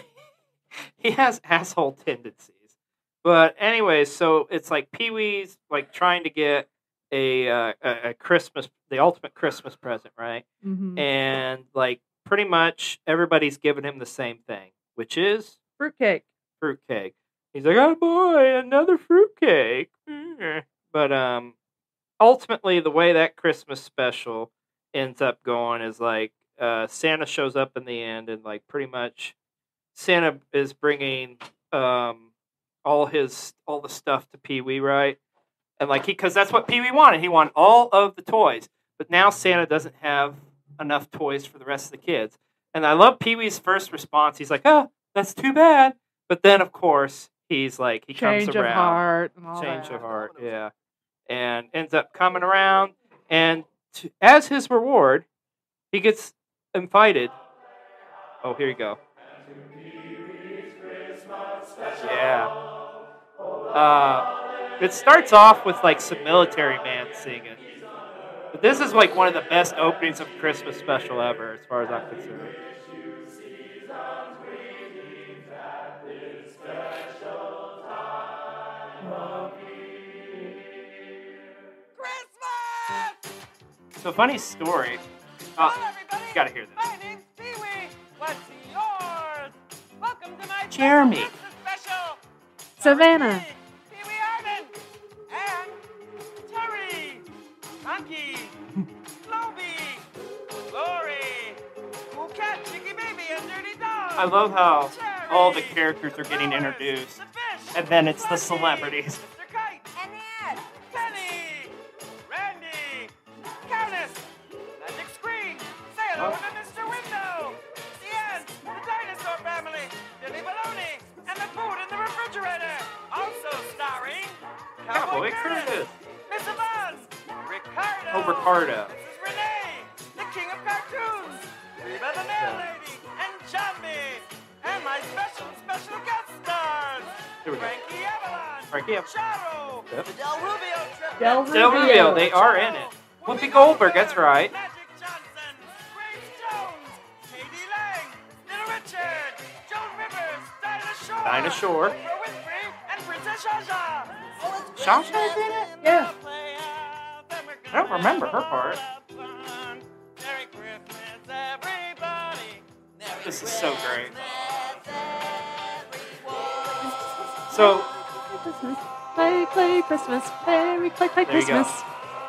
he has asshole tendencies. But anyways, so it's like Pee Wee's like trying to get a uh, a, a Christmas, the ultimate Christmas present, right? Mm-hmm. And like pretty much everybody's giving him the same thing, which is Fruitcake. fruitcake. He's like, oh boy, another fruitcake. Mm. But um, ultimately, the way that Christmas special ends up going is like uh, Santa shows up in the end, and like pretty much Santa is bringing um all his all the stuff to Pee Wee, right? And like he, because that's what Pee Wee wanted. He wanted all of the toys, but now Santa doesn't have enough toys for the rest of the kids. And I love Pee Wee's first response. He's like, "Oh, that's too bad." But then, of course, he's like, he Change comes of around. heart. And all Change that. of heart, yeah. And ends up coming around, and to, as his reward, he gets invited. Oh, here you go. Yeah. Uh, it starts off with like some military man singing. But this is like one of the best openings of a Christmas special ever, as far as I'm concerned. Christmas! So funny story. Hello, Oh, everybody. you gotta hear this. My name's Pee Wee. What's yours? Welcome to my Jeremy. special Christmas special. Savannah. Pee Wee Arden. And Terry. Monkey. Globy. Glory. Cool Cat, Chicky Baby, and Dirty Dog. I love how Cherry, all the characters are getting Flowers, introduced, the fish, and then it's the Frosty, celebrities. Mister Kite. Annette. Penny. Randy. Countess. Magic Screen. Say hello Oh. to Mister Window. The ants. The dinosaur family. Billy Baloney. And the food in the refrigerator. Also starring Cowboy Cowboy Curtis. Curtis. Miss Yvonne. Ricardo. Oh, Ricardo. Missus Renee. The King of Cartoons. Reba the Nail Lady. And Johnny. And my special, special guest stars. Here we go. Frankie Avalon. Frankie Av- Charo. Yep. The Del Rubio trip. Del Del Rubio. Rubio, they are in it. Whoopi Goldberg, that's right. Magic Johnson. Grace Jones. Katie Lang. Little Richard. Joan Rivers. Dinah Shore. Dinah Shore. Oprah Winfrey. And Princess Shaja. Shasha's in it? Yeah. I don't remember her part. Merry Christmas, everybody. Merry This is so great. Christmas, everyone. So, Clay, clay, Christmas. Merry clay, clay, There you go. Christmas.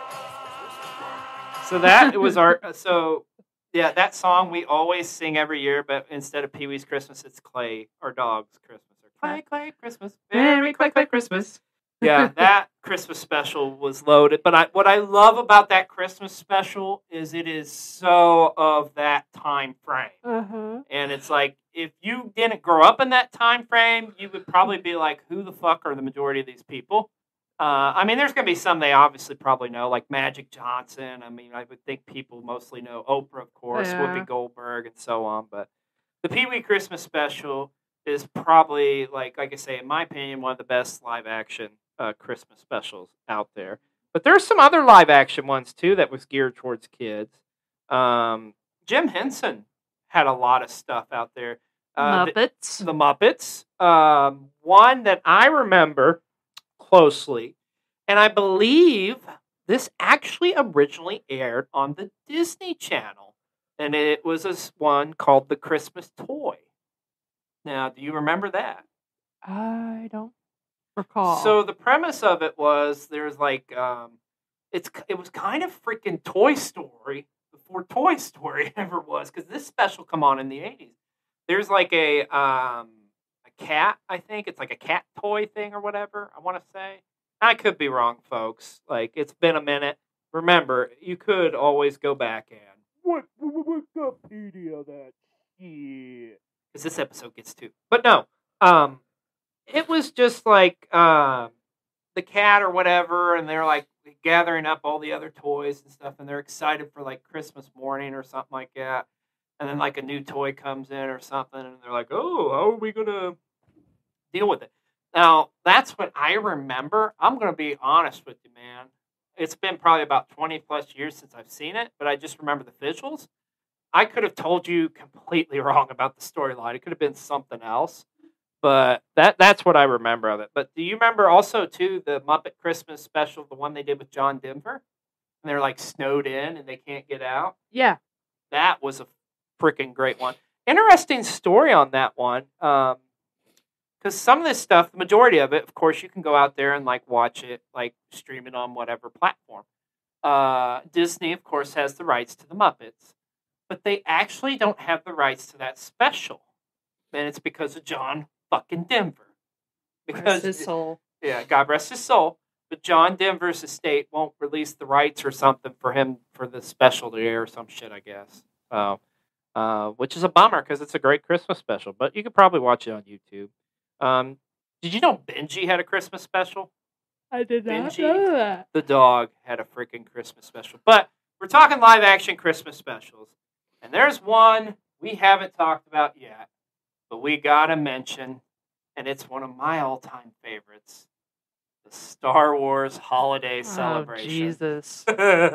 So that was our so yeah, that song we always sing every year, but instead of Pee Wee's Christmas, it's Clay, our dog's Christmas. Or Clay, Clay, Christmas. Merry clay, clay, Christmas. Yeah, that Christmas special was loaded. But I, what I love about that Christmas special is it is so of that time frame. Uh-huh. And it's like, if you didn't grow up in that time frame, you would probably be like, who the fuck are the majority of these people? Uh, I mean, there's going to be some they obviously probably know, like Magic Johnson. I mean, I would think people mostly know Oprah, of course, Yeah. Whoopi Goldberg, and so on. But the Pee Wee Christmas special is probably, like, like I say, in my opinion, one of the best live action uh, Christmas specials out there. But there's some other live action ones too that was geared towards kids. Um, Jim Henson had a lot of stuff out there. Uh, Muppets. The, the Muppets. Um, one that I remember closely, and I believe this actually originally aired on the Disney Channel, and it was this one called The Christmas Toy. Now, do you remember that? I don't recall. So the premise of it was there's like um, it's it was kind of freaking Toy Story before Toy Story ever was, because this special come on in the eighties. There's like a um, a cat, I think it's like a cat toy thing or whatever. I want to say I could be wrong, folks. Like, it's been a minute. Remember, you could always go back and what Wikipedia that shit, because this episode gets two. But no, um. It was just like um, the cat or whatever, and they're like gathering up all the other toys and stuff, and they're excited for like Christmas morning or something like that. And then like a new toy comes in or something, and they're like, "Oh, how are we gonna deal with it?" Now that's what I remember. I'm gonna be honest with you, man. It's been probably about twenty plus years since I've seen it, but I just remember the visuals. I could have told you completely wrong about the storyline. It could have been something else. But that that's what I remember of it. But do you remember also, too, the Muppet Christmas special, the one they did with John Denver? And they're, like, snowed in and they can't get out? Yeah. That was a freaking great one. Interesting story on that one. Um, because some of this stuff, the majority of it, of course, you can go out there and, like, watch it, like, stream it on whatever platform. Uh, Disney, of course, has the rights to the Muppets. But they actually don't have the rights to that special. And it's because of John fucking Denver. Because Rest his soul. Yeah, God rest his soul. But John Denver's estate won't release the rights or something for him for the special to air or some shit, I guess. Uh, uh, which is a bummer because it's a great Christmas special. But you could probably watch it on YouTube. Um, did you know Benji had a Christmas special? I did not Benji, know that. the dog, had a freaking Christmas special. But we're talking live action Christmas specials. And there's one we haven't talked about yet, but we gotta mention, and it's one of my all-time favorites, the Star Wars Holiday Oh, Celebration. Jesus.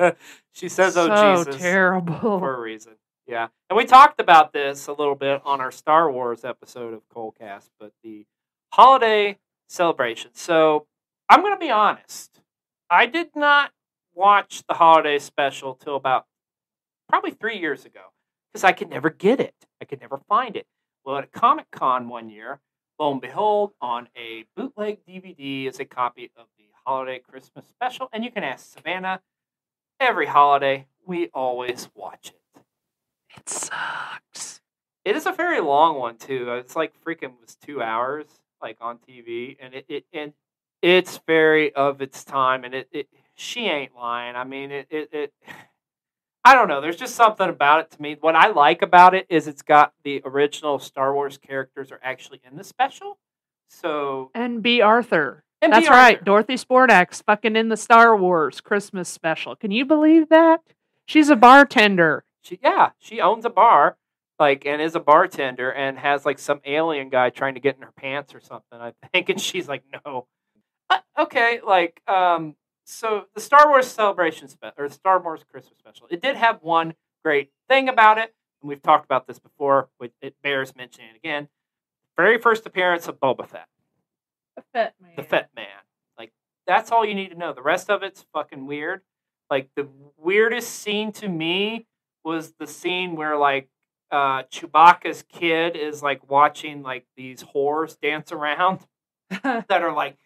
She says, so oh, Jesus, terrible. for a reason. Yeah. And we talked about this a little bit on our Star Wars episode of Coldcast, but the Holiday Celebration. So, I'm going to be honest. I did not watch the Holiday Special till about probably three years ago because I could never get it. I could never find it. Well, at Comic-Con one year, lo and behold, on a bootleg D V D is a copy of the Holiday Christmas Special. And you can ask Savannah, every holiday, we always watch it. It sucks. It is a very long one, too. It's like freaking was two hours, like on T V. And it, it and it's very of its time. And it, it she ain't lying. I mean, it, it, it I don't know. There's just something about it to me. What I like about it is it's got the original Star Wars characters are actually in the special. So And B. Arthur. And That's B. right. Arthur. Dorothy Sportak's fucking in the Star Wars Christmas special. Can you believe that? She's a bartender. She, yeah, she owns a bar, like, and is a bartender, and has like some alien guy trying to get in her pants or something, I think, and she's like, no. Uh, okay, like, um, so the Star Wars Celebration spe- or the Star Wars Christmas special, it did have one great thing about it, and we've talked about this before, but it bears mentioning again. Very first appearance of Boba Fett. The Fett Man. The Fett Man. Like, that's all you need to know. The rest of it's fucking weird. Like, the weirdest scene to me was the scene where, like, uh, Chewbacca's kid is, like, watching, like, these whores dance around that are, like,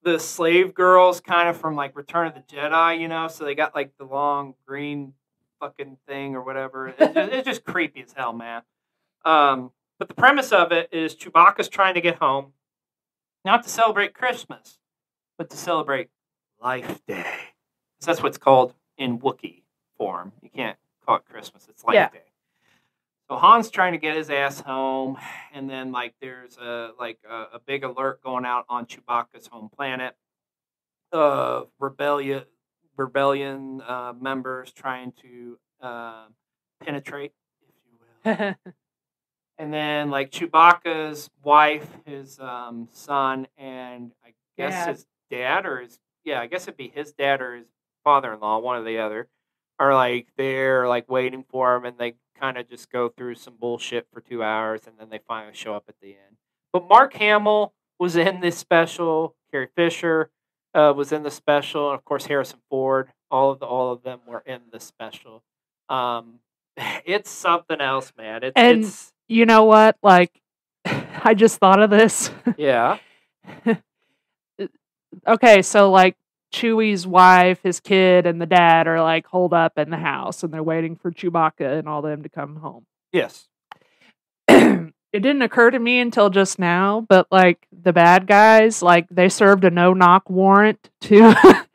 the slave girls kind of from like Return of the Jedi, you know, so they got like the long green fucking thing or whatever. It's just, it's just creepy as hell, man. Um, but the premise of it is Chewbacca's trying to get home, not to celebrate Christmas, but to celebrate Life Day. That's what it's called in Wookiee form. You can't call it Christmas. It's Life Yeah. Day. So Han's trying to get his ass home, and then like there's a like a, a big alert going out on Chewbacca's home planet of rebellion rebellion uh, members trying to uh, penetrate, if you will. And then like Chewbacca's wife, his um, son, and I guess Dad. his dad or his yeah, I guess it'd be his dad or his father-in-law, one or the other, are like they're like waiting for him, and they kind of just go through some bullshit for two hours, and then they finally show up at the end. But Mark Hamill was in this special. Carrie Fisher uh, was in the special, and of course Harrison Ford. All of the all of them were in the special. Um, it's something else, man. It's And it's you know what? Like, I just thought of this. yeah. Okay, so like Chewie's wife, his kid, and the dad are like holed up in the house, and they're waiting for Chewbacca and all them to come home. Yes. It didn't occur to me until just now, but like the bad guys, like they served a no-knock warrant to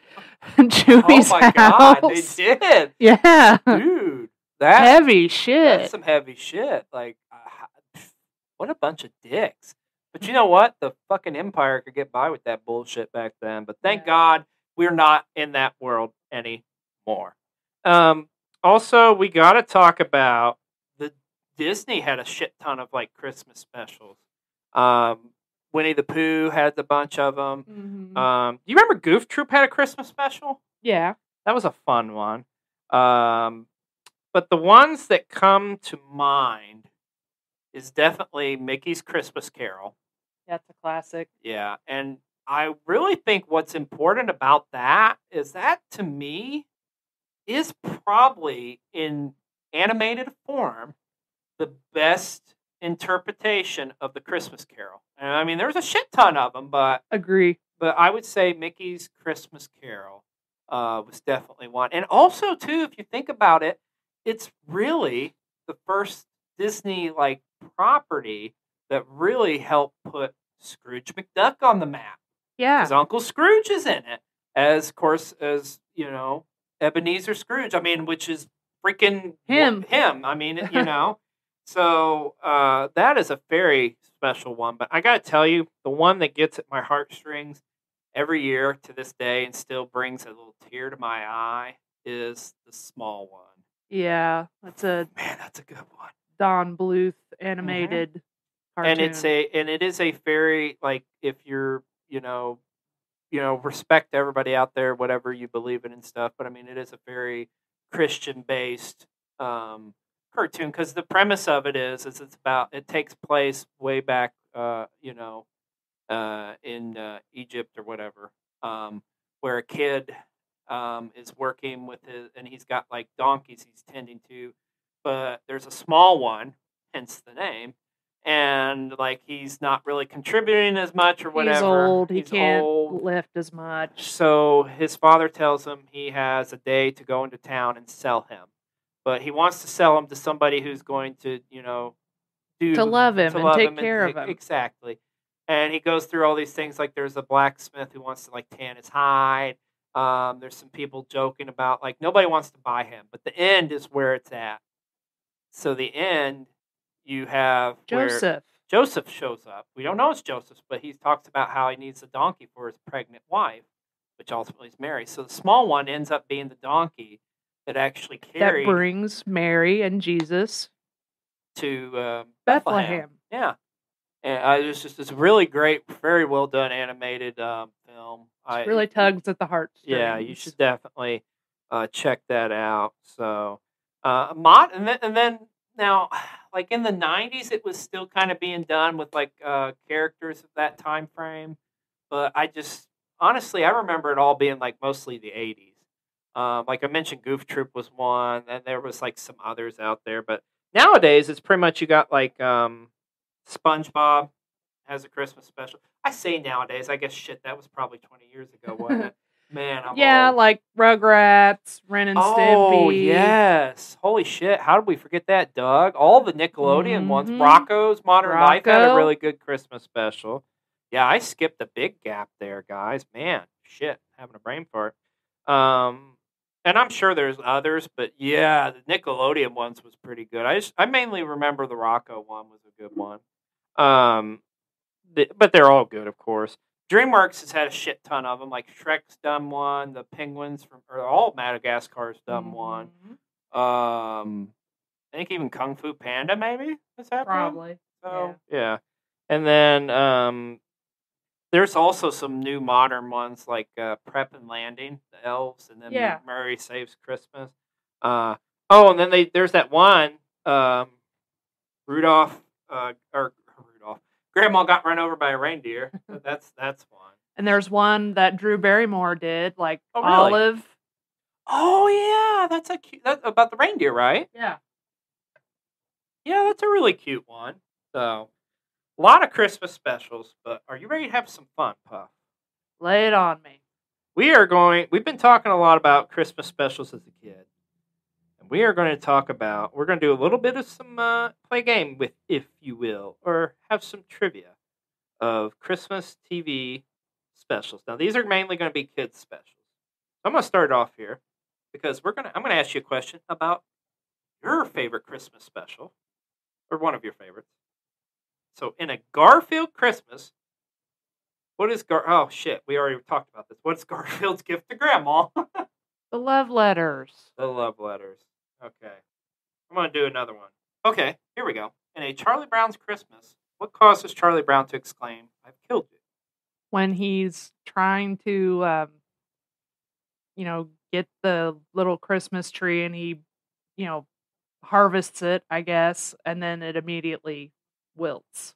Chewie's Oh my house. god, they did, Yeah, dude. That heavy shit. That's some heavy shit. Like, uh, what a bunch of dicks. But you know what? The fucking Empire could get by with that bullshit back then. But thank Yeah. God we're not in that world anymore. Um, also, we got to talk about the Disney had a shit ton of like Christmas specials. Um, Winnie the Pooh had a bunch of them. Mhm. Um, do you remember Goof Troop had a Christmas special? Yeah. That was a fun one. Um, but the ones that come to mind is definitely Mickey's Christmas Carol. That's a classic. Yeah, and I really think what's important about that is that, to me, is probably in animated form the best interpretation of the Christmas Carol. And I mean, there's a shit ton of them, but Agree. but I would say Mickey's Christmas Carol uh, was definitely one. And also, too, if you think about it, it's really the first Disney like property that really helped put Scrooge McDuck on the map. Yeah. Because Uncle Scrooge is in it, as of course as you know Ebenezer Scrooge. I mean, which is freaking Him. Him. I mean, you know. So uh, that is a very special one. But I got to tell you, the one that gets at my heartstrings every year to this day and still brings a little tear to my eye is the small one. Yeah. That's a Man, that's a good one. Don Bluth animated cartoon. And it's a and it is a very like if you're you know you know respect everybody out there whatever you believe in and stuff, but I mean it is a very Christian based um, cartoon because the premise of it is is it's about it takes place way back uh, you know uh, in uh, Egypt or whatever um, where a kid um, is working with his and he's got like donkeys he's tending to, but there's a small one, hence the name. And like he's not really contributing as much or whatever. He's old. He He's can't old. lift as much. So his father tells him he has a day to go into town and sell him, but he wants to sell him to somebody who's going to, you know, do To love him to and love take him care and- of him. Exactly. And he goes through all these things like there's a blacksmith who wants to like tan his hide. Um, there's some people joking about like nobody wants to buy him, but the end is where it's at. So the end. You have where Joseph. Joseph shows up. We don't know it's Joseph, but he talks about how he needs a donkey for his pregnant wife, which ultimately is Mary. So the small one ends up being the donkey that actually carried That brings Mary and Jesus to uh, Bethlehem. Bethlehem. Yeah, and I just just it's a really great, very well done animated um, film. I It really tugs at the heart. Yeah, you should definitely uh, check that out. So, uh, Mott, and then and then. Now, like in the nineties, it was still kind of being done with like uh, characters of that time frame. But I just, honestly, I remember it all being like mostly the eighties. Um, like I mentioned, Goof Troop was one, and there was like some others out there. But nowadays, it's pretty much you got like um, SpongeBob, has a Christmas special. I say nowadays. I guess shit. That was probably twenty years ago, wasn't it? Man, I'm Yeah, old. like Rugrats, Ren and Oh Stimpy. yes! Holy shit! How did we forget that, Doug? All the Nickelodeon ones. Mhm. Rocco's Modern Life had a Rocco. really good Christmas special. Yeah, I skipped a big gap there, guys. Man, shit, having a brain fart. Um, and I'm sure there's others, but yeah, the Nickelodeon ones was pretty good. I just I mainly remember the Rocco one was a good one. Um, the, but they're all good, of course. DreamWorks has had a shit ton of them, like Shrek's done one, the Penguins from, or all Madagascar's done one. Mhm. Um, I think even Kung Fu Panda maybe has had one. Probably. So yeah, and then um, there's also some new modern ones like uh, Prep and Landing, the elves, and then Yeah. Murray Saves Christmas. Uh, oh, and then they there's that one um, Rudolph uh, or Rudolph. Grandma got run over by a reindeer. that's that's one. And there's one that Drew Barrymore did, like Oh, really? Olive. Oh yeah, that's a cute. That's about the reindeer, right? Yeah. Yeah, that's a really cute one. So, a lot of Christmas specials. But are you ready to have some fun, Puff? Lay it on me. We are going. We've been talking a lot about Christmas specials as a kid, and we are going to talk about. We're going to do a little bit of some uh, play game with, if you will, or have some trivia of Christmas T V specials. Now, these are mainly going to be kids specials. I'm going to start off here because we're going to. I'm going to ask you a question about your favorite Christmas special, or one of your favorites. So, in a Garfield Christmas, what is Gar? Oh shit, we already talked about this. What's Garfield's gift to Grandma? The love letters. The love letters. Okay, I'm gonna do another one. Okay, here we go. In a Charlie Brown's Christmas, what causes Charlie Brown to exclaim, "I've killed you"? When he's trying to, um, you know, get the little Christmas tree and he, you know, harvests it, I guess, and then it immediately wilts.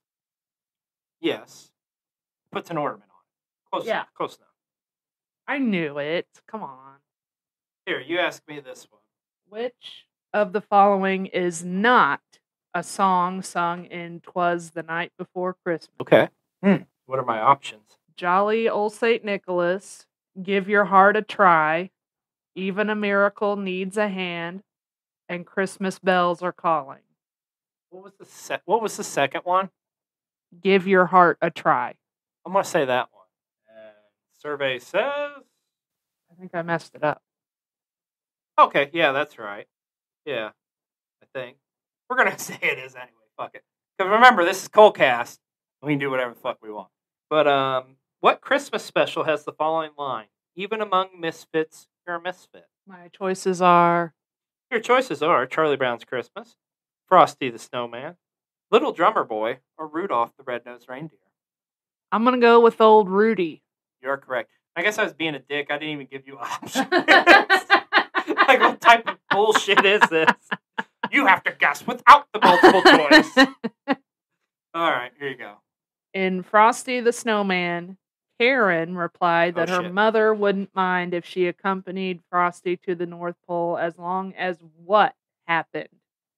Yes, puts an ornament on it. Close Yeah. enough. Close enough. I knew it. Come on. Here, you ask me this one. Which of the following is not a song sung in "'Twas the Night Before Christmas"? Okay. Hmm. What are my options? Jolly Old Saint Nicholas, Give Your Heart a Try, Even a Miracle Needs a Hand, and Christmas Bells Are Calling. What was the se- What was the second one? Give Your Heart a Try. I'm gonna say that one. And survey says. I think I messed it up. Okay, yeah, that's right. Yeah, I think. We're going to say it is anyway. Fuck it. Because remember, this is Coldcast. We can do whatever the fuck we want. But um, what Christmas special has the following line? Even among misfits, you're a misfit. My choices are Your choices are Charlie Brown's Christmas, Frosty the Snowman, Little Drummer Boy, or Rudolph the Red-Nosed Reindeer. I'm going to go with old Rudy. You're correct. I guess I was being a dick. I didn't even give you options. Like, what type of bullshit is this? You have to guess without the multiple choice. All right, here you go. In Frosty the Snowman, Karen replied that Oh, her shit. mother wouldn't mind if she accompanied Frosty to the North Pole as long as what happened?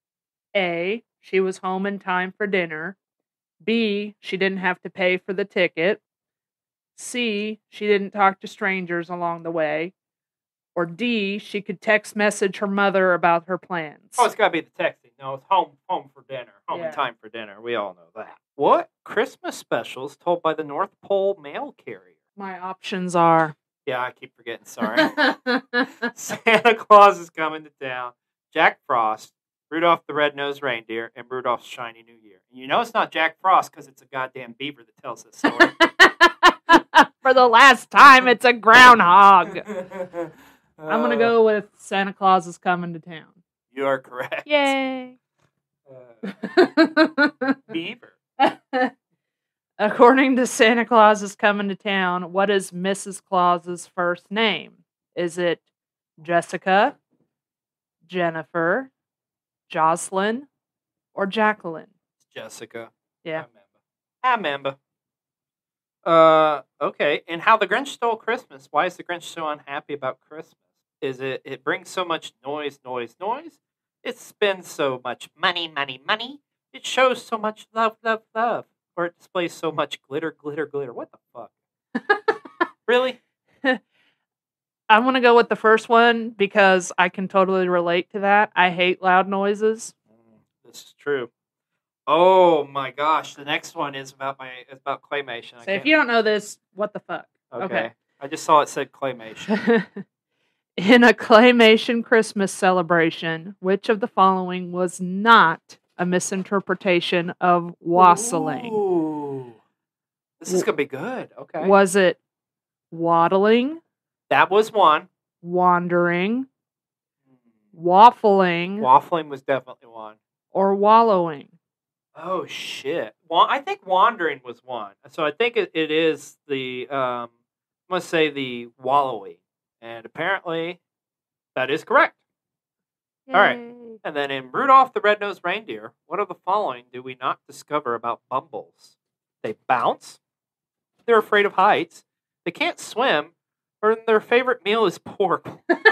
A. She was home in time for dinner. B. She didn't have to pay for the ticket. C. She didn't talk to strangers along the way. Or D. She could text message her mother about her plans. Oh, it's got to be the texting. No, it's home home for dinner. Home Yeah. in time for dinner. We all know that. What Christmas specials told by the North Pole mail carrier? My options are Yeah, I keep forgetting. Sorry. Santa Claus is coming to town. Jack Frost, Rudolph the Red-Nosed Reindeer, and Rudolph's Shiny New Year. And you know it's not Jack Frost because it's a goddamn beaver that tells this story. For the last time, it's a groundhog. I'm going to go with Santa Claus is coming to town. You are correct. Yay. Uh, beaver. According to Santa Claus is coming to town, what is Missus Claus's first name? Is it Jessica, Jennifer, Jocelyn, or Jacqueline? Jessica. Yeah. I remember. Uh, okay. And How the Grinch Stole Christmas. Why is the Grinch so unhappy about Christmas? Is it it brings so much noise, noise, noise? It spends so much money, money, money. It shows so much love, love, love. or it displays so much glitter, glitter, glitter. What the fuck? Really? I'm going to go with the first one because I can totally relate to that. I hate loud noises. This is true. Oh my gosh! The next one is about my is about claymation. I So if can't- you don't know this, what the fuck? okay. Okay. I just saw it said claymation. In a claymation Christmas celebration, which of the following was not a misinterpretation of wassailing? Ooh. This is gonna be good. Okay. Was it waddling, That was one. wandering, waffling, Waffling was definitely one. or wallowing? Oh shit! Wa- I think wandering was one. So I think it, it is the um, I'm gonna say the wallowy, and apparently that is correct. All right. Yay. And then in Rudolph the Red-Nosed Reindeer, what of the following do we not discover about bumbles? They bounce. They're afraid of heights. They can't swim, or their favorite meal is pork.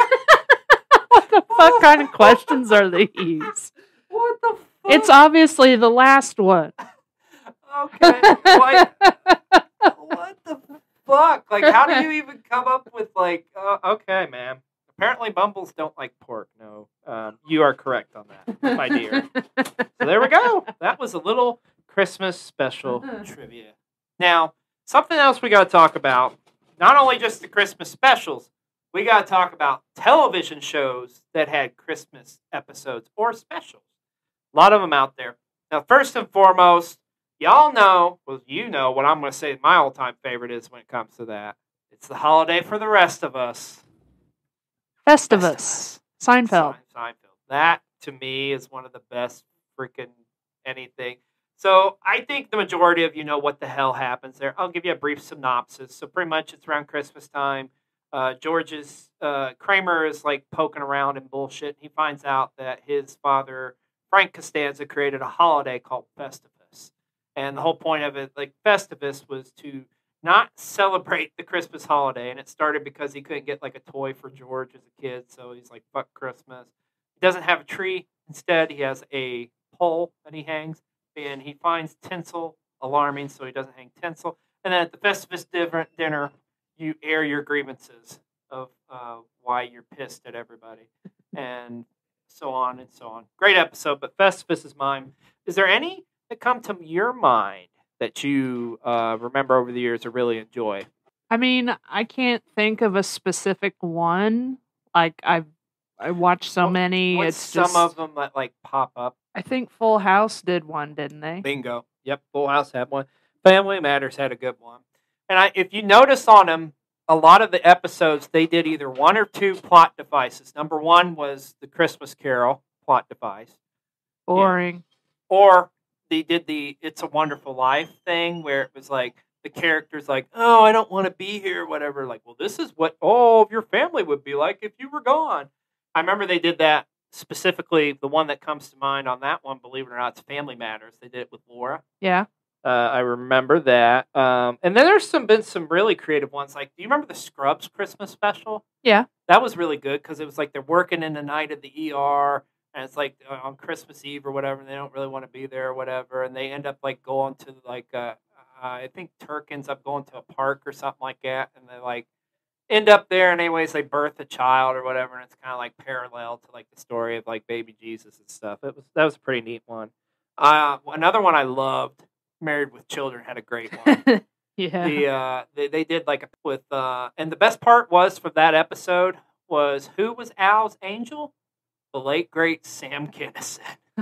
What the fuck kind of questions are these? What the fuck? It's obviously the last one. Okay. What? What the fuck? Like, how do you even come up with, like, uh, okay, man. Apparently, bumbles don't like pork. No. Um, you are correct on that, my dear. So there we go. That was a little Christmas special trivia. Now, something else we got to talk about, not only just the Christmas specials, we got to talk about television shows that had Christmas episodes or specials. A lot of them out there. Now, first and foremost, y'all know, well, you know what I'm going to say my all-time favorite is when it comes to that. It's the holiday for the rest of us. Festivus. Seinfeld. Sein- Seinfeld. That, to me, is one of the best freaking anything. So I think the majority of you know what the hell happens there. I'll give you a brief synopsis. So pretty much it's around Christmas time. Uh, George's, uh, Kramer is like poking around and bullshit. He finds out that his father, Frank Costanza, created a holiday called Festivus. And the whole point of it, like Festivus, was to not celebrate the Christmas holiday. And it started because he couldn't get like a toy for George as a kid. So he's like, fuck Christmas. He doesn't have a tree. Instead, he has a pole that he hangs. And he finds tinsel alarming, so he doesn't hang tinsel. And then at the Festivus dinner, dinner you air your grievances of uh, why you're pissed at everybody. And so on and so on. Great episode, but Festivus is mine. Is there any that come to your mind that you uh, remember over the years or really enjoy? I mean, I can't think of a specific one. Like I've I watched so What- many. What's It's some just. of them that like pop up? I think Full House did one, didn't they? Bingo. Yep, Full House had one. Family Matters had a good one. And I, if you notice on them, a lot of the episodes, they did either one or two plot devices. Number one was the Christmas Carol plot device. Boring. Or they did the It's a Wonderful Life thing where it was like, the character's like, oh, I don't want to be here, or whatever. Like, well, this is what all of your family would be like if you were gone. I remember they did that. Specifically, the one that comes to mind on that one, believe it or not, it's Family Matters. They did it with Laura. Yeah. Uh, I remember that. Um, and then there's some been some really creative ones. Like, do you remember the Scrubs Christmas special? Yeah. That was really good because it was like they're working in the night at the E R, and it's like uh, on Christmas Eve or whatever, and they don't really want to be there or whatever, and they end up like going to like uh, uh, I think Turk ends up going to a park or something like that, and they like end up there, and anyways, they birth a child or whatever, and it's kind of like parallel to like the story of like baby Jesus and stuff. It was that was a pretty neat one. Uh, another one I loved, Married with Children, had a great one. Yeah. the uh, they they did like a, with uh, and the best part was for that episode was who was Al's angel? The late great Sam Kinison.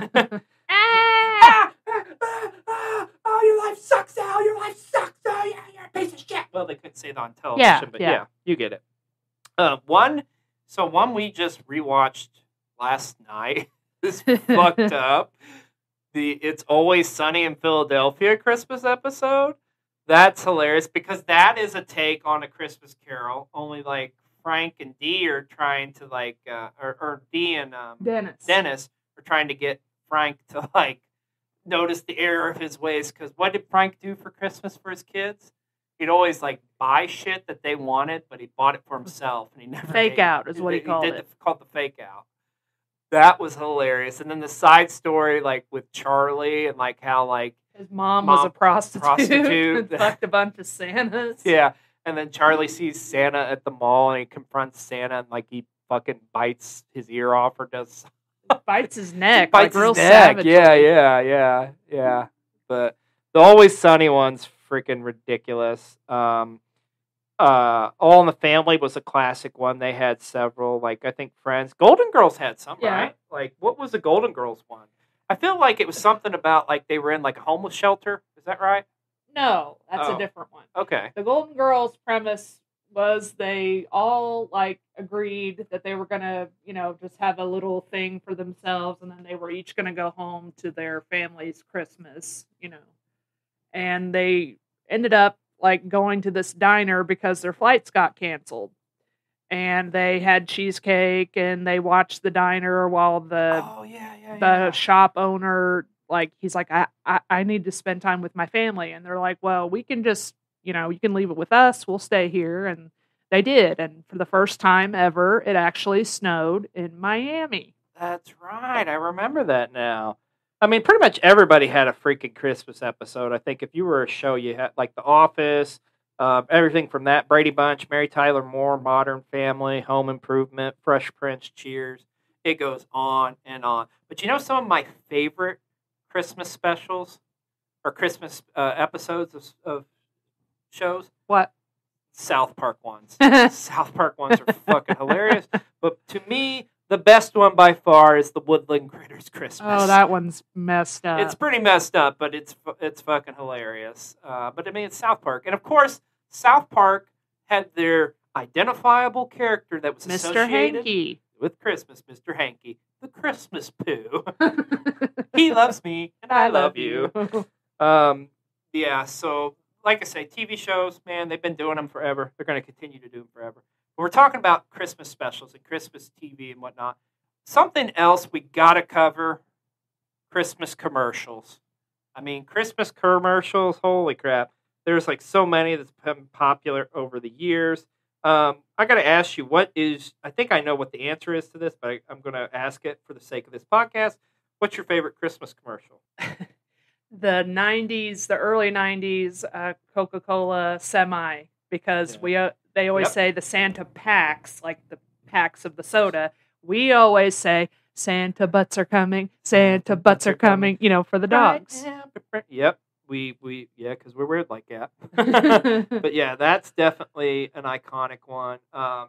Ah! Ah! Ah! Oh, your life sucks, Al. Your life sucks. Oh, yeah, you're a piece of shit. Well, they couldn't say that on television, Yeah, but yeah. yeah. you get it. Uh, one, so one we just rewatched last night is fucked up. The It's Always Sunny in Philadelphia Christmas episode. That's hilarious because that is a take on A Christmas Carol. Only like Frank and Dee are trying to like, uh, or, or Dee and um, Dennis. Dennis are trying to get Frank to like notice the error of his ways. Because what did Frank do for Christmas for his kids? He'd always like buy shit that they wanted, but he bought it for himself, and he never Fake gave- out is what he called did it. The, called the fake out. That was hilarious. And then the side story, like with Charlie, and like how like His mom, was Mom- a prostitute, prostitute. and fucked a bunch of Santas. Yeah, and then Charlie sees Santa at the mall, and he confronts Santa, and like he fucking bites his ear off or does Bites his neck, bites like real his neck. savagely. Yeah, yeah, yeah, yeah. But the Always Sunny one's freaking ridiculous. Um, uh, All in the Family was a classic one. They had several. Like I think Friends, Golden Girls had some, Yeah. right? Like what was the Golden Girls one? I feel like it was something about like they were in like a homeless shelter. Is that right? No, that's Oh. a different one. Okay. The Golden Girls premise was they all like agreed that they were gonna, you know, just have a little thing for themselves, and then they were each gonna go home to their family's Christmas, you know. And they ended up like going to this diner because their flights got canceled. And they had cheesecake and they watched the diner while the oh yeah, yeah, the yeah. shop owner, like he's like, I, I I need to spend time with my family, and they're like, well, we can just, you know, you can leave it with us, we'll stay here. And they did, and for the first time ever it actually snowed in Miami. That's right. I remember that now. I mean, pretty much everybody had a freaking Christmas episode. I think if you were a show, you had like The Office, uh, everything from that, Brady Bunch, Mary Tyler Moore, Modern Family, Home Improvement, Fresh Prince, Cheers. It goes on and on. But you know some of my favorite Christmas specials or Christmas uh, episodes of, of shows? What? South Park ones. South Park ones are fucking hilarious. But to me, the best one by far is the Woodland Critters Christmas. Oh, that one's messed up. It's pretty messed up, but it's it's fucking hilarious. Uh, but I mean, it's South Park, and of course, South Park had their identifiable character that was Mister associated Hanky. with Christmas, Mister Hanky, the Christmas poo. He loves me, and I, love you. Um, yeah. So, like I say, T V shows, man, they've been doing them forever. They're going to continue to do them forever. But we're talking about Christmas specials and Christmas T V and whatnot. Something else we got to cover: Christmas commercials. I mean, Christmas commercials. Holy crap! There's like so many that's been popular over the years. Um, I got to ask you, what is? I think I know what the answer is to this, but I, I'm going to ask it for the sake of this podcast. What's your favorite Christmas commercial? The nineties, the early nineties uh, Coca-Cola semi, because Yeah. we uh, they always Yep. say the Santa packs, like the packs of the soda. We always say Santa butts are coming, Santa butts are coming, you know, for the dogs. Yep. We we yeah, because we're weird like that. But yeah, that's definitely an iconic one. Um,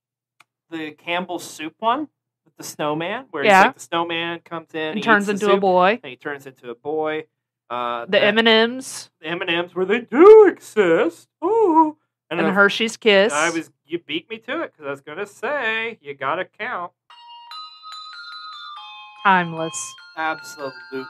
the Campbell's soup one with the snowman, where Yeah. it's like the snowman comes in And he turns eats the into a soup, boy. and he turns into a boy. Uh, The M and M's the M and M's where they do exist. Ooh, and then the Hershey's Kiss. I was you beat me to it because I was gonna say you gotta count. timeless. Absolutely.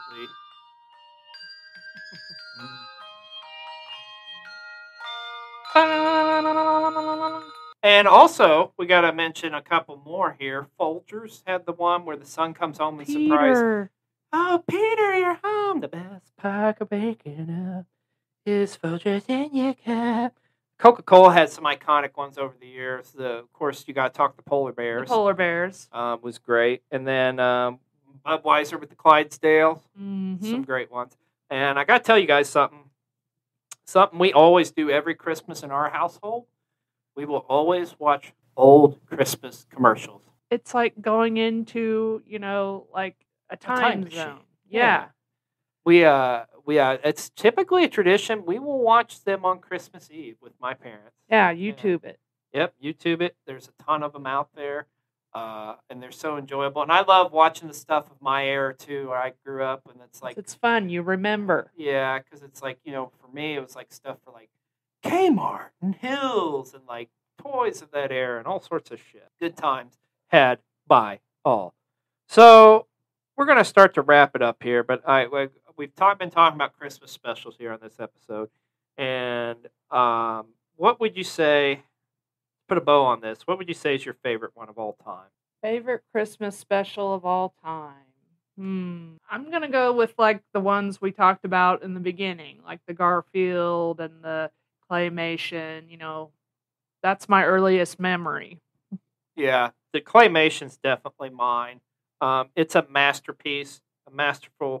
And also, we got to mention a couple more here. Folgers had the one where the son comes home and surprise. Peter. Oh, Peter, you're home. The best pack of bacon up is Folgers in your cup. Coca-Cola had some iconic ones over the years. The, of course, you got to talk the polar The bears. polar bears. um, was great. And then um, Budweiser with the Clydesdales. Mm-hmm. Some great ones. And I got to tell you guys something. Something we always do every Christmas in our household. We will always watch old Christmas commercials. It's like going into, you know, like a time, time machine. zone. Yeah. We uh we uh it's typically a tradition. We will watch them on Christmas Eve with my parents. Yeah, YouTube it. Yep, YouTube it. There's a ton of them out there. Uh, and they're so enjoyable. And I love watching the stuff of my era too, where I grew up, and it's like It's fun. You remember. yeah, because it's like, you know, for me, it was like stuff for like Kmart and Hills and like toys of that era and all sorts of shit. Good times had by all. So we're going to start to wrap it up here, but I we- we've talk, been talking about Christmas specials here on this episode. And um, what would you say, put a bow on this, what would you say is your favorite one of all time? Favorite Christmas special of all time. Hmm. I'm gonna go with like the ones we talked about in the beginning, like the Garfield and the claymation. You know, that's my earliest memory. Yeah, the claymation's definitely mine. Um, it's a masterpiece, a masterful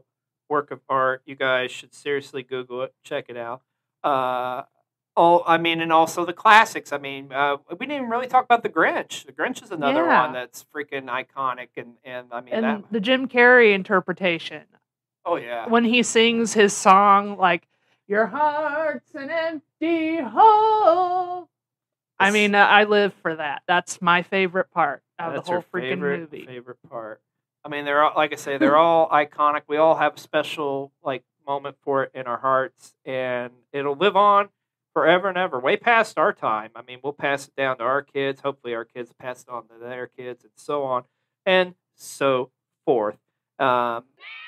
work of art. You guys should seriously Google it, check it out. Uh, oh, I mean, and also the classics. I mean, uh, we didn't even really talk about the Grinch. The Grinch is another Yeah. one that's freaking iconic, and and I mean And that. the Jim Carrey interpretation. Oh yeah. When he sings his song, like, your heart's an empty hole. I Yes. mean, uh, I live for that. That's my favorite part of That's the whole her freaking favorite, movie. Favorite part. I mean, they're all, like I say, they're all iconic. We all have a special like moment for it in our hearts, and it'll live on forever and ever, way past our time. I mean, we'll pass it down to our kids. Hopefully, our kids pass it on to their kids, and so on and so forth. Um,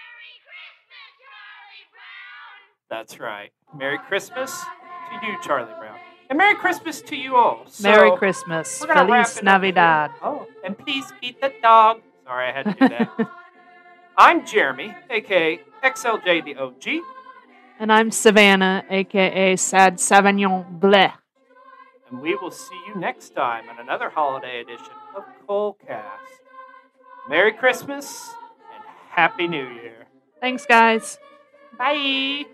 that's right. Merry Christmas to you, Charlie Brown, and Merry Christmas to you all. So, Merry Christmas. we're gonna wrap Feliz it up here. Navidad. Oh, and please feed the dog. Sorry, I had to do that. I'm Jeremy, aka X L J the O G. And I'm Savannah, aka Sadsavignonbleh. And we will see you next time on another holiday edition of Colecast. Merry Christmas and Happy New Year. Thanks, guys. Bye.